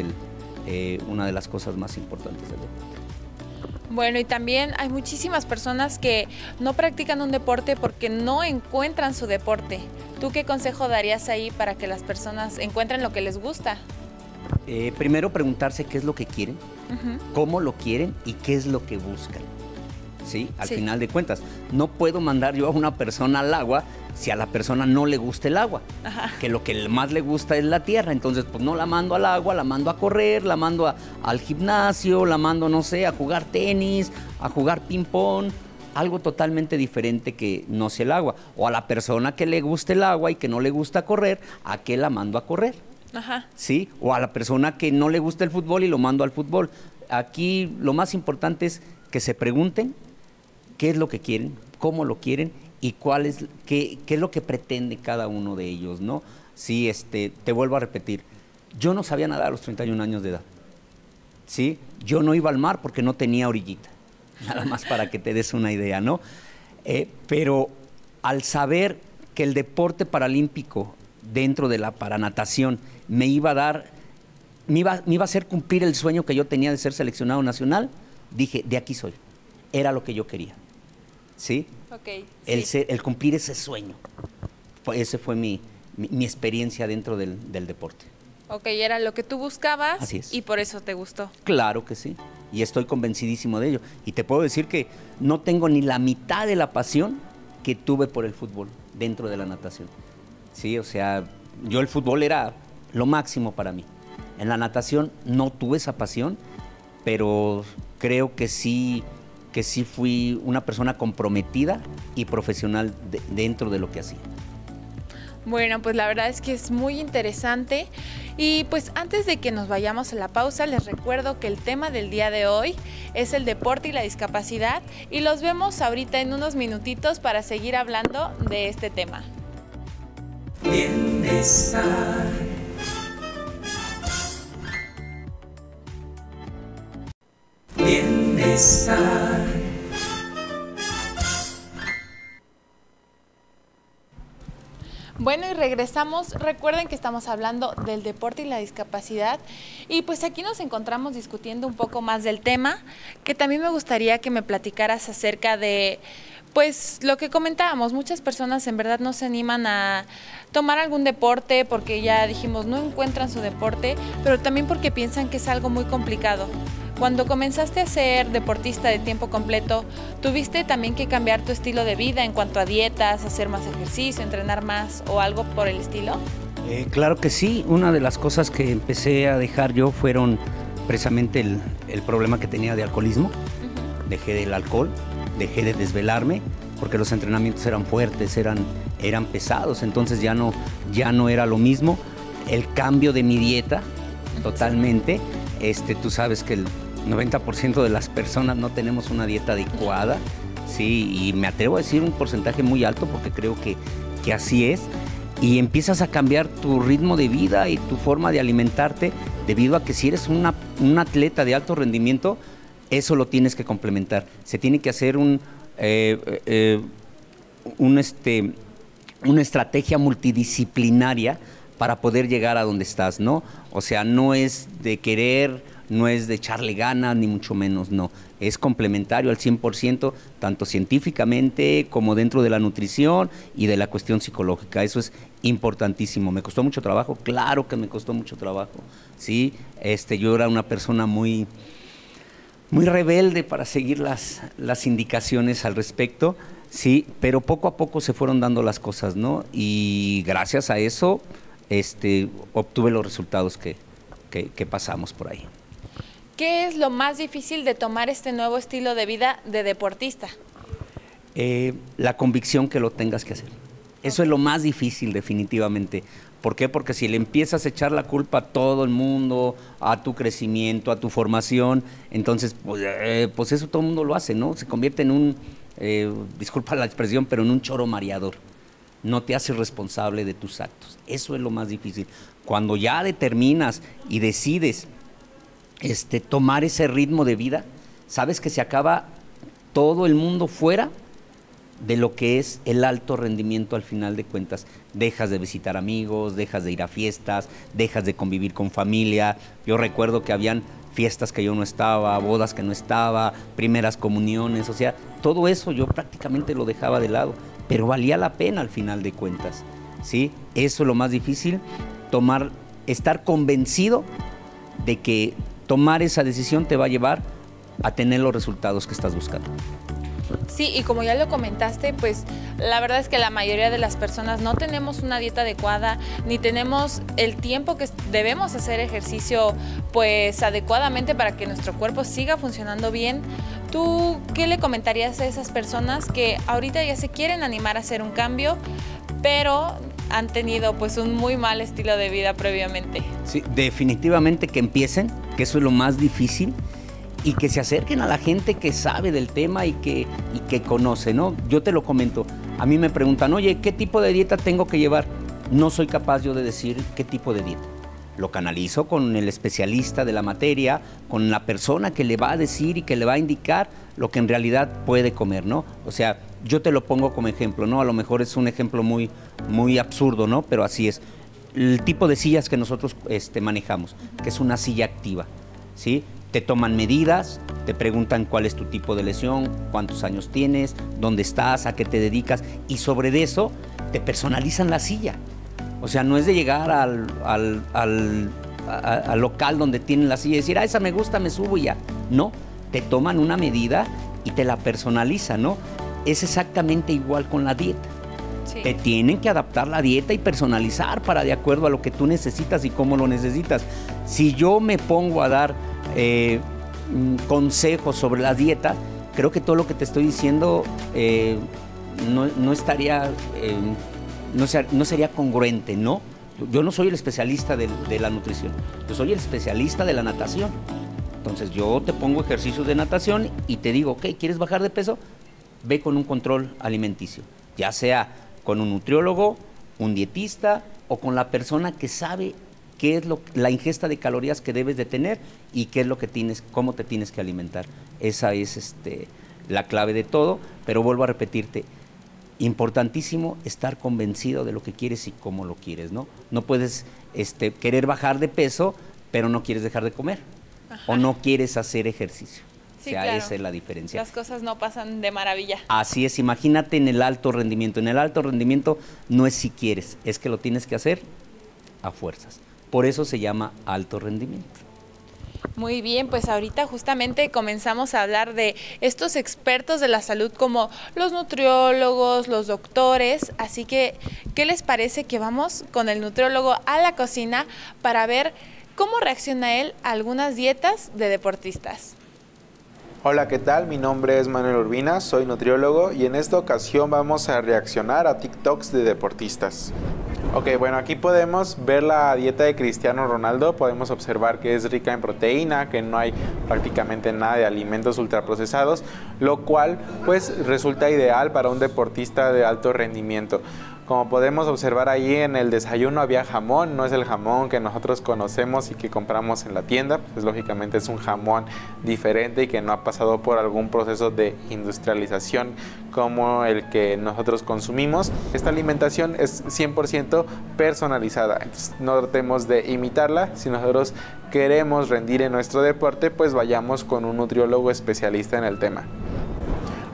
una de las cosas más importantes del deporte. Bueno, y también hay muchísimas personas que no practican un deporte porque no encuentran su deporte. ¿Tú qué consejo darías ahí para que las personas encuentren lo que les gusta? Primero preguntarse qué es lo que quieren, cómo lo quieren y qué es lo que buscan. ¿Sí? Al final de cuentas, no puedo mandar yo a una persona al agua si a la persona no le gusta el agua, que lo que más le gusta es la tierra. Entonces, pues no la mando al agua, la mando a correr, la mando al gimnasio, la mando, no sé, a jugar tenis, a jugar ping-pong, algo totalmente diferente que no sea el agua. O a la persona que le gusta el agua y que no le gusta correr, ¿a qué la mando a correr? ¿Sí? O a la persona que no le gusta el fútbol y lo mando al fútbol. Aquí lo más importante es que se pregunten qué es lo que quieren, cómo lo quieren y qué es lo que pretende cada uno de ellos, ¿no? Sí, te vuelvo a repetir, yo no sabía nadar a los 31 años de edad, ¿sí? Yo no iba al mar porque no tenía orillita, nada más para que te des una idea, ¿no? Pero al saber que el deporte paralímpico dentro de la paranatación me iba a hacer cumplir el sueño que yo tenía de ser seleccionado nacional, dije, de aquí soy, era lo que yo quería. ¿Sí? Okay, el cumplir ese sueño. Ese fue mi experiencia dentro del deporte. Ok, era lo que tú buscabas. Así es. Y por eso te gustó. Claro que sí. Y estoy convencidísimo de ello. Y te puedo decir que no tengo ni la mitad de la pasión que tuve por el fútbol dentro de la natación. Sí, o sea, yo el fútbol era lo máximo para mí. En la natación no tuve esa pasión, pero creo que sí fui una persona comprometida y profesional dentro de lo que hacía. Bueno, pues la verdad es que es muy interesante. Y pues antes de que nos vayamos a la pausa, les recuerdo que el tema del día de hoy es el deporte y la discapacidad. Y los vemos ahorita en unos minutitos para seguir hablando de este tema. Bienestar. Bienestar. Bueno, y regresamos. Recuerden que estamos hablando del deporte y la discapacidad. Y pues aquí nos encontramos discutiendo un poco más del tema, que también me gustaría que me platicaras acerca de, pues, lo que comentábamos. Muchas personas en verdad no se animan a tomar algún deporte porque ya dijimos, no encuentran su deporte, pero también porque piensan que es algo muy complicado. Cuando comenzaste a ser deportista de tiempo completo, ¿tuviste también que cambiar tu estilo de vida en cuanto a dietas, hacer más ejercicio, entrenar más o algo por el estilo? Claro que sí. Una de las cosas que empecé a dejar yo fueron precisamente el problema que tenía de alcoholismo. Dejé el alcohol, dejé de desvelarme, porque los entrenamientos eran fuertes, eran pesados, entonces ya no era lo mismo. El cambio de mi dieta, totalmente. Tú sabes que el 90% de las personas no tenemos una dieta adecuada, sí, y me atrevo a decir un porcentaje muy alto porque creo que así es, y empiezas a cambiar tu ritmo de vida y tu forma de alimentarte, debido a que si eres un atleta de alto rendimiento, eso lo tienes que complementar. Se tiene que hacer una estrategia multidisciplinaria para poder llegar a donde estás, ¿no? O sea, no es de querer, no es de echarle ganas, ni mucho menos, no. Es complementario al 100%, tanto científicamente como dentro de la nutrición y de la cuestión psicológica. Eso es importantísimo. ¿Me costó mucho trabajo? Claro que me costó mucho trabajo, ¿sí? Yo era una persona muy rebelde para seguir las indicaciones al respecto, Sí, pero poco a poco se fueron dando las cosas, ¿no? Y gracias a eso obtuve los resultados que pasamos por ahí. ¿Qué es lo más difícil de tomar este nuevo estilo de vida de deportista? La convicción que lo tengas que hacer. Eso es lo más difícil, definitivamente. ¿Por qué? Porque si le empiezas a echar la culpa a todo el mundo, a tu crecimiento, a tu formación, entonces, pues eso todo el mundo lo hace, ¿no? Se convierte en un, disculpa la expresión, pero en un choro mareador. No te haces responsable de tus actos. Eso es lo más difícil. Cuando ya determinas y decides tomar ese ritmo de vida, sabes que se acaba todo el mundo fuera de lo que es el alto rendimiento al final de cuentas. Dejas de visitar amigos, dejas de ir a fiestas, dejas de convivir con familia. Yo recuerdo que habían fiestas que yo no estaba, bodas que no estaba, primeras comuniones, o sea, todo eso yo prácticamente lo dejaba de lado, pero valía la pena al final de cuentas, ¿sí? Eso es lo más difícil, estar convencido de que tomar esa decisión te va a llevar a tener los resultados que estás buscando. Sí, y como ya lo comentaste, pues la verdad es que la mayoría de las personas no tenemos una dieta adecuada, ni tenemos el tiempo que debemos hacer ejercicio pues adecuadamente para que nuestro cuerpo siga funcionando bien. ¿Tú qué le comentarías a esas personas que ahorita ya se quieren animar a hacer un cambio, pero han tenido pues un muy mal estilo de vida previamente? Sí, definitivamente que empiecen, que eso es lo más difícil, y que se acerquen a la gente que sabe del tema y que conoce, ¿no? Yo te lo comento, a mí me preguntan, oye, ¿qué tipo de dieta tengo que llevar? No soy capaz yo de decir qué tipo de dieta. Lo canalizo con el especialista de la materia, con la persona que le va a decir y que le va a indicar lo que en realidad puede comer, ¿no? O sea, yo te lo pongo como ejemplo, ¿no? A lo mejor es un ejemplo muy, muy absurdo, ¿no? Pero así es. El tipo de sillas que nosotros manejamos, que es una silla activa, ¿sí? Te toman medidas, te preguntan cuál es tu tipo de lesión, cuántos años tienes, dónde estás, a qué te dedicas, y sobre eso te personalizan la silla. O sea, no es de llegar al local donde tienen la silla y decir, esa me gusta, me subo y ya. No, te toman una medida y te la personalizan, ¿no? Es exactamente igual con la dieta. Sí. Te tienen que adaptar la dieta y personalizar para de acuerdo a lo que tú necesitas y cómo lo necesitas. Si yo me pongo a dar consejos sobre la dieta, creo que todo lo que te estoy diciendo no sería congruente, ¿no? Yo no soy el especialista de la nutrición, yo soy el especialista de la natación. Entonces yo te pongo ejercicios de natación y te digo, ok, ¿quieres bajar de peso? Ve con un control alimenticio, ya sea con un nutriólogo, un dietista o con la persona que sabe qué es la ingesta de calorías que debes de tener y qué es lo que cómo te tienes que alimentar. Esa es la clave de todo, pero vuelvo a repetirte, importantísimo estar convencido de lo que quieres y cómo lo quieres, ¿no? No puedes querer bajar de peso, pero no quieres dejar de comer. Ajá. O no quieres hacer ejercicio. Sí, o sea, claro. Esa es la diferencia. Las cosas no pasan de maravilla. Así es, imagínate en el alto rendimiento. En el alto rendimiento no es si quieres, es que lo tienes que hacer a fuerzas. Por eso se llama alto rendimiento. Muy bien, pues ahorita justamente comenzamos a hablar de estos expertos de la salud como los nutriólogos, los doctores, así que, ¿qué les parece que vamos con el nutriólogo a la cocina para ver cómo reacciona él a algunas dietas de deportistas? Hola, ¿qué tal? Mi nombre es Manuel Urbina, soy nutriólogo y en esta ocasión vamos a reaccionar a TikToks de deportistas. Ok, bueno, aquí podemos ver la dieta de Cristiano Ronaldo, podemos observar que es rica en proteína, que no hay prácticamente nada de alimentos ultraprocesados, lo cual pues resulta ideal para un deportista de alto rendimiento. Como podemos observar ahí en el desayuno había jamón, no es el jamón que nosotros conocemos y que compramos en la tienda, pues lógicamente es un jamón diferente y que no ha pasado por algún proceso de industrialización como el que nosotros consumimos. Esta alimentación es 100% personalizada, entonces no tratemos de imitarla. Si nosotros queremos rendir en nuestro deporte, pues vayamos con un nutriólogo especialista en el tema.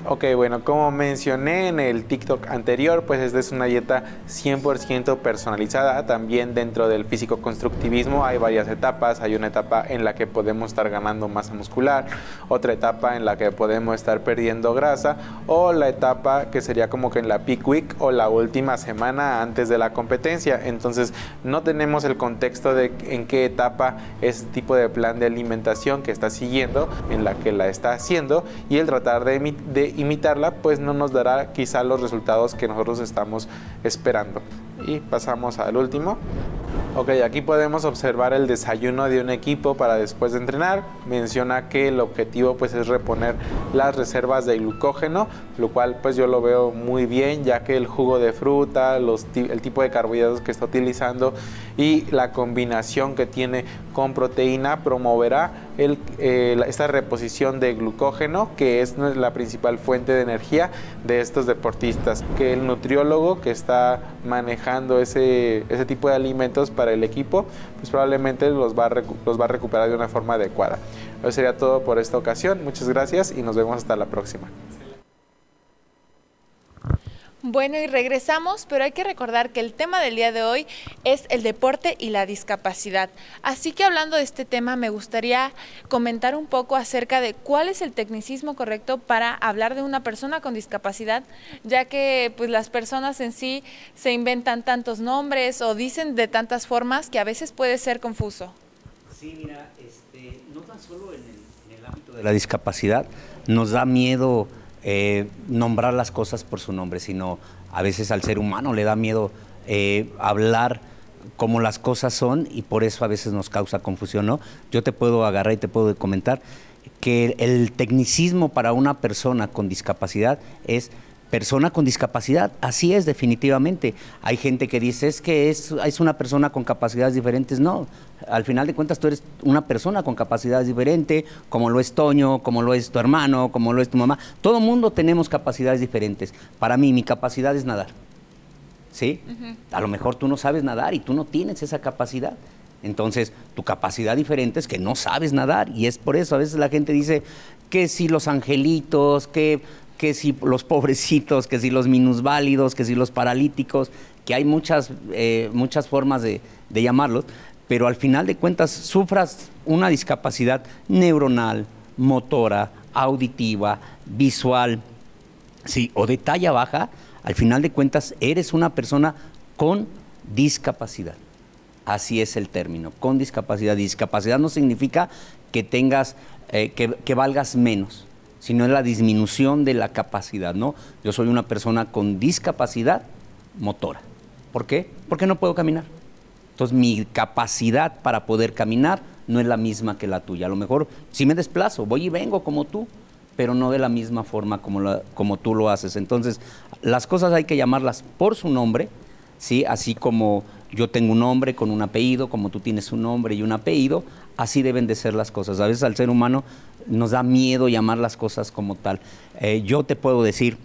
Ok, bueno, como mencioné en el TikTok anterior, pues esta es una dieta 100% personalizada. También dentro del físico-constructivismo hay varias etapas. Hay una etapa en la que podemos estar ganando masa muscular, otra etapa en la que podemos estar perdiendo grasa, o la etapa que sería como que en la peak week o la última semana antes de la competencia. Entonces no tenemos el contexto de en qué etapa es el tipo de plan de alimentación que está siguiendo, en la que la está haciendo, y el tratar de imitarla pues no nos dará quizá los resultados que nosotros estamos esperando. Y pasamos al último. Ok, aquí podemos observar el desayuno de un equipo para después de entrenar. Menciona que el objetivo pues es reponer las reservas de glucógeno, lo cual pues yo lo veo muy bien, ya que el jugo de fruta, el tipo de carbohidratos que está utilizando y la combinación que tiene con proteína promoverá esta reposición de glucógeno, que es la principal fuente de energía de estos deportistas. Que el nutriólogo que está manejando ese tipo de alimentos para el equipo, pues probablemente los va a recuperar de una forma adecuada. Eso sería todo por esta ocasión. Muchas gracias y nos vemos hasta la próxima. Bueno, y regresamos, pero hay que recordar que el tema del día de hoy es el deporte y la discapacidad. Así que hablando de este tema, me gustaría comentar un poco acerca de cuál es el tecnicismo correcto para hablar de una persona con discapacidad, ya que pues las personas en sí se inventan tantos nombres o dicen de tantas formas que a veces puede ser confuso. Sí, mira, no tan solo en el ámbito de la discapacidad nos da miedo nombrar las cosas por su nombre, sino a veces al ser humano le da miedo hablar como las cosas son, y por eso a veces nos causa confusión, ¿no? Yo te puedo agarrar y te puedo comentar que el tecnicismo para una persona con discapacidad es persona con discapacidad. Así es, definitivamente. Hay gente que dice es una persona con capacidades diferentes. No, al final de cuentas tú eres una persona con capacidades diferentes, como lo es Toño, como lo es tu hermano, como lo es tu mamá. Todo mundo tenemos capacidades diferentes. Para mí, mi capacidad es nadar, ¿sí? A lo mejor tú no sabes nadar y tú no tienes esa capacidad. Entonces, tu capacidad diferente es que no sabes nadar, y es por eso a veces la gente dice que si los angelitos, que si los pobrecitos, que si los minusválidos, que si los paralíticos, que hay muchas formas de llamarlos, pero al final de cuentas sufras una discapacidad neuronal, motora, auditiva, visual, sí, o de talla baja, al final de cuentas eres una persona con discapacidad. Así es el término, con discapacidad. Discapacidad no significa que tengas, que valgas menos, sino es la disminución de la capacidad, ¿no? Yo soy una persona con discapacidad motora. ¿Por qué? Porque no puedo caminar. Entonces, mi capacidad para poder caminar no es la misma que la tuya. A lo mejor sí me desplazo, voy y vengo como tú, pero no de la misma forma como tú lo haces. Entonces, las cosas hay que llamarlas por su nombre, ¿sí? Así como yo tengo un nombre con un apellido, como tú tienes un nombre y un apellido, así deben de ser las cosas. A veces al ser humano nos da miedo llamar las cosas como tal. Yo te puedo decir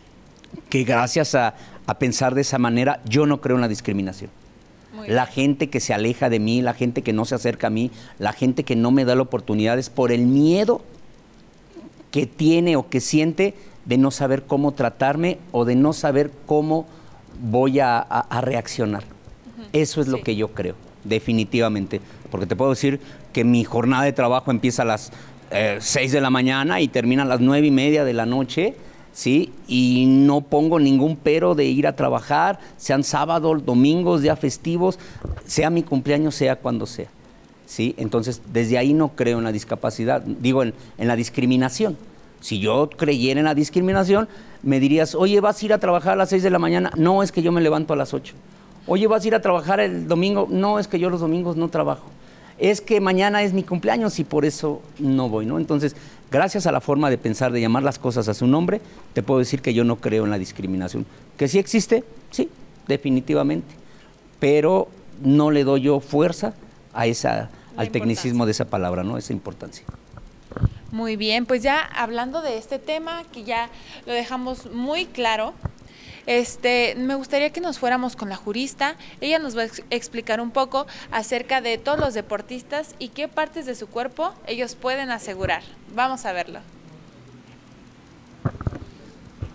que gracias a pensar de esa manera, yo no creo en la discriminación. La gente que se aleja de mí, la gente que no se acerca a mí, la gente que no me da la oportunidad es por el miedo que tiene o que siente de no saber cómo tratarme o de no saber cómo voy a reaccionar. Eso es lo que yo creo, definitivamente. Porque te puedo decir que mi jornada de trabajo empieza a las 6 de la mañana y termina a las 9:30 de la noche, ¿sí? Y no pongo ningún pero de ir a trabajar, sean sábados, domingos, días festivos, sea mi cumpleaños, sea cuando sea, ¿sí? Entonces, desde ahí no creo en la discapacidad, digo en la discriminación. Si yo creyera en la discriminación, me dirías, oye, ¿vas a ir a trabajar a las 6 de la mañana? No, es que yo me levanto a las 8. Oye, ¿vas a ir a trabajar el domingo? No, es que yo los domingos no trabajo. Es que mañana es mi cumpleaños y por eso no voy, ¿no? Entonces, gracias a la forma de pensar, de llamar las cosas a su nombre, te puedo decir que yo no creo en la discriminación. ¿Que sí existe? Sí, definitivamente. Pero no le doy yo fuerza a al tecnicismo de esa palabra, ¿no? Esa importancia. Muy bien, pues ya hablando de este tema, que ya lo dejamos muy claro, me gustaría que nos fuéramos con la jurista. Ella nos va a explicar un poco acerca de todos los deportistas y qué partes de su cuerpo ellos pueden asegurar. Vamos a verlo.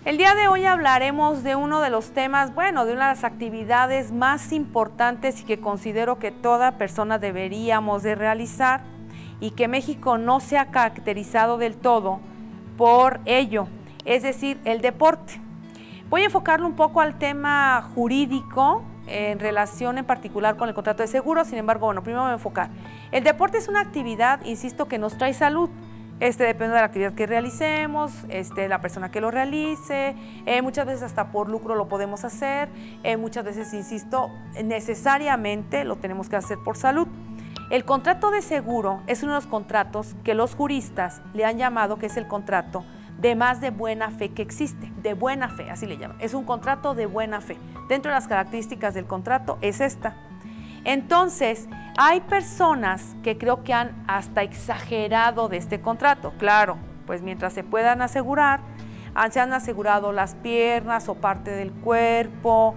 El día de hoy hablaremos de uno de los temas, bueno, de una de las actividades más importantes y que considero que toda persona deberíamos de realizar y que México no se ha caracterizado del todo por ello, es decir, el deporte. Voy a enfocarlo un poco al tema jurídico en relación en particular con el contrato de seguro, sin embargo, bueno, primero me voy a enfocar. El deporte es una actividad, insisto, que nos trae salud. Depende de la actividad que realicemos, la persona que lo realice, muchas veces hasta por lucro lo podemos hacer, muchas veces, insisto, necesariamente lo tenemos que hacer por salud. El contrato de seguro es uno de los contratos que los juristas le han llamado que es el contrato de más de buena fe que existe, de buena fe, así le llaman, es un contrato de buena fe. Dentro de las características del contrato es esta. Entonces, hay personas que creo que han hasta exagerado de este contrato. Claro, pues mientras se puedan asegurar, se han asegurado las piernas o parte del cuerpo.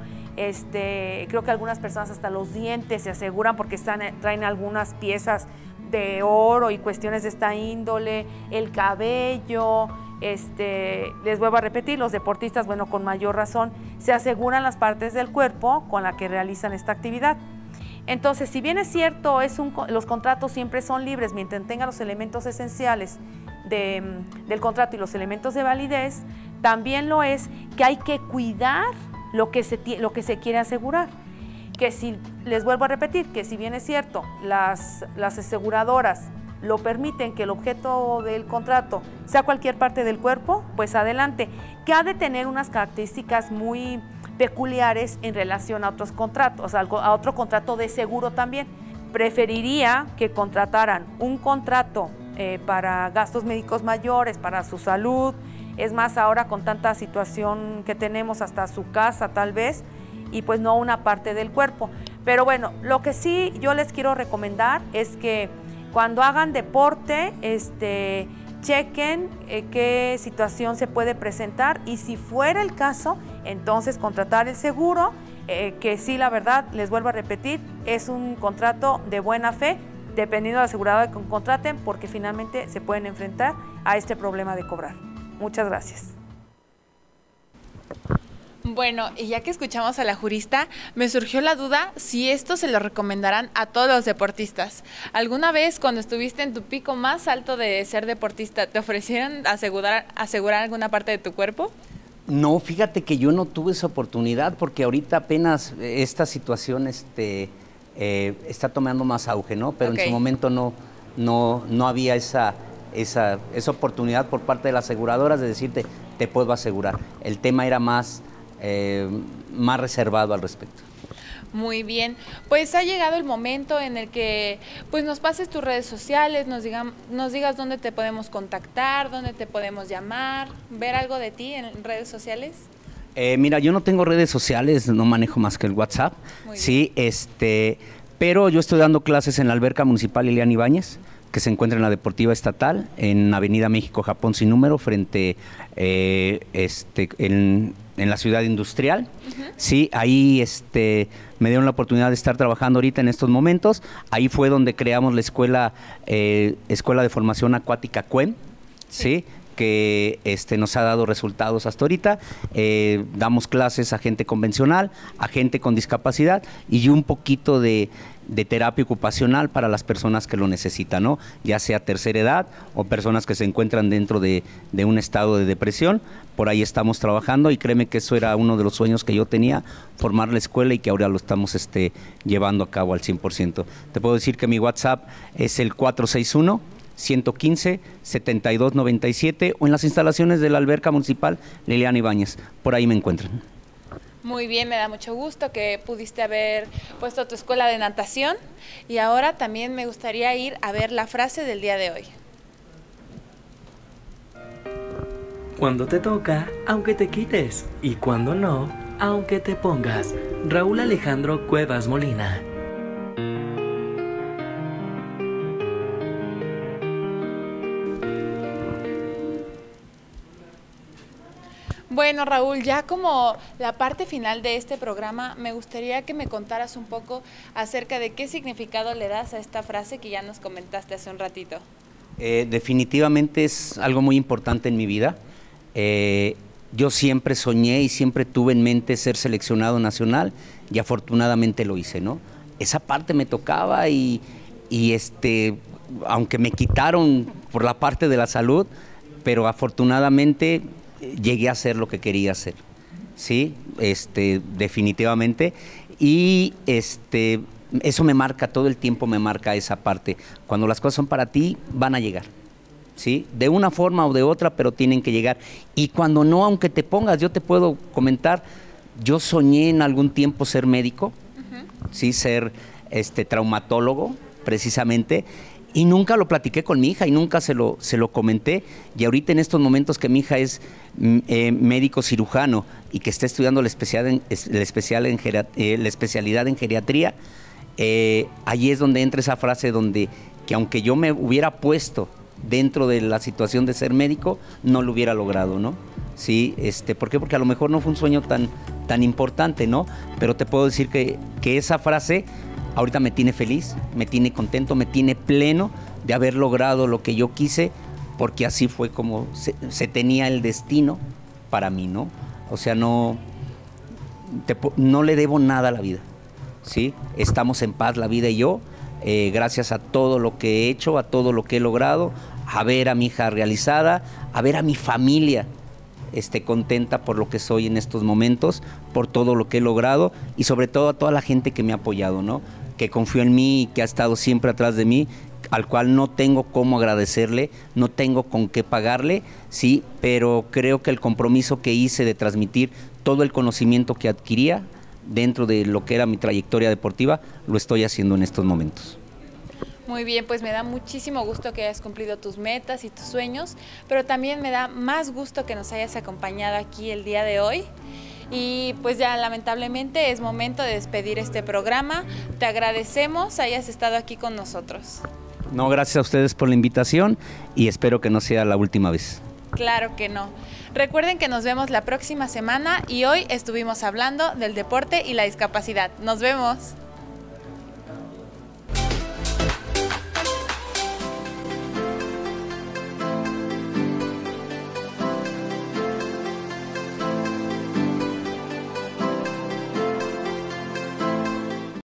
Creo que algunas personas hasta los dientes se aseguran porque traen algunas piezas de oro y cuestiones de esta índole, el cabello. Les vuelvo a repetir, los deportistas, bueno, con mayor razón, se aseguran las partes del cuerpo con la que realizan esta actividad. Entonces, si bien es cierto, los contratos siempre son libres mientras tengan los elementos esenciales del contrato y los elementos de validez, también lo es que hay que cuidar lo que se quiere asegurar. Que si, les vuelvo a repetir, que si bien es cierto, las aseguradoras lo permiten que el objeto del contrato sea cualquier parte del cuerpo, pues adelante, que ha de tener unas características muy peculiares en relación a otros contratos, a otro contrato de seguro también. Preferiría que contrataran un contrato para gastos médicos mayores, para su salud, es más ahora con tanta situación que tenemos, hasta su casa tal vez, y pues no una parte del cuerpo. Pero bueno, lo que sí yo les quiero recomendar es que cuando hagan deporte, chequen qué situación se puede presentar y si fuera el caso, entonces contratar el seguro, que sí, la verdad, les vuelvo a repetir, es un contrato de buena fe, dependiendo del asegurador que contraten, porque finalmente se pueden enfrentar a este problema de cobrar. Muchas gracias. Bueno, y ya que escuchamos a la jurista, me surgió la duda si esto se lo recomendarán a todos los deportistas. ¿Alguna vez cuando estuviste en tu pico más alto de ser deportista, te ofrecieron asegurar alguna parte de tu cuerpo? No, fíjate que yo no tuve esa oportunidad porque ahorita apenas esta situación está tomando más auge, ¿no? Pero en su momento no había esa oportunidad por parte de las aseguradoras de decirte, te puedo asegurar. El tema era más reservado al respecto. Muy bien, pues ha llegado el momento en el que pues nos pases tus redes sociales, nos digas dónde te podemos contactar, dónde te podemos llamar, ver algo de ti en redes sociales. Mira, yo no tengo redes sociales, no manejo más que el WhatsApp, sí, pero yo estoy dando clases en la Alberca Municipal Lilian Ibáñez, que se encuentra en la Deportiva Estatal, en Avenida México, Japón sin número, frente en la ciudad industrial. Sí, ahí me dieron la oportunidad de estar trabajando ahorita en estos momentos. Ahí fue donde creamos la escuela de formación acuática CUEM, sí, que nos ha dado resultados hasta ahorita. Damos clases a gente convencional, a gente con discapacidad y un poquito de terapia ocupacional para las personas que lo necesitan, ¿no? Ya sea tercera edad o personas que se encuentran dentro de un estado de depresión. Por ahí estamos trabajando y créeme que eso era uno de los sueños que yo tenía, formar la escuela, y que ahora lo estamos llevando a cabo al 100%. Te puedo decir que mi WhatsApp es el 461-115-7297 o en las instalaciones de la Alberca Municipal Lilian Ibáñez. Por ahí me encuentran. Muy bien, me da mucho gusto que pudiste haber puesto tu escuela de natación y ahora también me gustaría ir a ver la frase del día de hoy. Cuando te toca, aunque te quites, y cuando no, aunque te pongas. Raúl Alejandro Cuevas Molina. Bueno, Raúl, ya como la parte final de este programa, me gustaría que me contaras un poco acerca de qué significado le das a esta frase que ya nos comentaste hace un ratito. Definitivamente es algo muy importante en mi vida. Yo siempre soñé y siempre tuve en mente ser seleccionado nacional y afortunadamente lo hice, ¿no? Esa parte me tocaba y aunque me quitaron por la parte de la salud, pero afortunadamente llegué a hacer lo que quería hacer, ¿sí? Definitivamente. Y eso me marca, todo el tiempo me marca esa parte. Cuando las cosas son para ti, van a llegar, ¿sí? De una forma o de otra, pero tienen que llegar. Y cuando no, aunque te pongas, yo te puedo comentar, yo soñé en algún tiempo ser médico, ¿sí? Ser traumatólogo, precisamente, y nunca lo platiqué con mi hija y nunca se lo comenté. Y ahorita en estos momentos que mi hija es médico cirujano y que está estudiando la especialidad en geriatría, allí es donde entra esa frase que aunque yo me hubiera puesto dentro de la situación de ser médico, no lo hubiera logrado, ¿no? Sí, ¿por qué? Porque a lo mejor no fue un sueño tan importante, ¿no? Pero te puedo decir que esa frase ahorita me tiene feliz, me tiene contento, me tiene pleno de haber logrado lo que yo quise, porque así fue como se tenía el destino para mí, ¿no? O sea, no le debo nada a la vida, ¿sí? Estamos en paz la vida y yo, gracias a todo lo que he hecho, a todo lo que he logrado, a ver a mi hija realizada, a ver a mi familia contenta por lo que soy en estos momentos, por todo lo que he logrado y sobre todo a toda la gente que me ha apoyado, ¿no? Que confió en mí y que ha estado siempre atrás de mí, al cual no tengo cómo agradecerle, no tengo con qué pagarle, sí, pero creo que el compromiso que hice de transmitir todo el conocimiento que adquiría dentro de lo que era mi trayectoria deportiva, lo estoy haciendo en estos momentos. Muy bien, pues me da muchísimo gusto que hayas cumplido tus metas y tus sueños, pero también me da más gusto que nos hayas acompañado aquí el día de hoy. Y pues ya lamentablemente es momento de despedir este programa. Te agradecemos hayas estado aquí con nosotros. No, gracias a ustedes por la invitación y espero que no sea la última vez. Claro que no. Recuerden que nos vemos la próxima semana y hoy estuvimos hablando del deporte y la discapacidad. Nos vemos.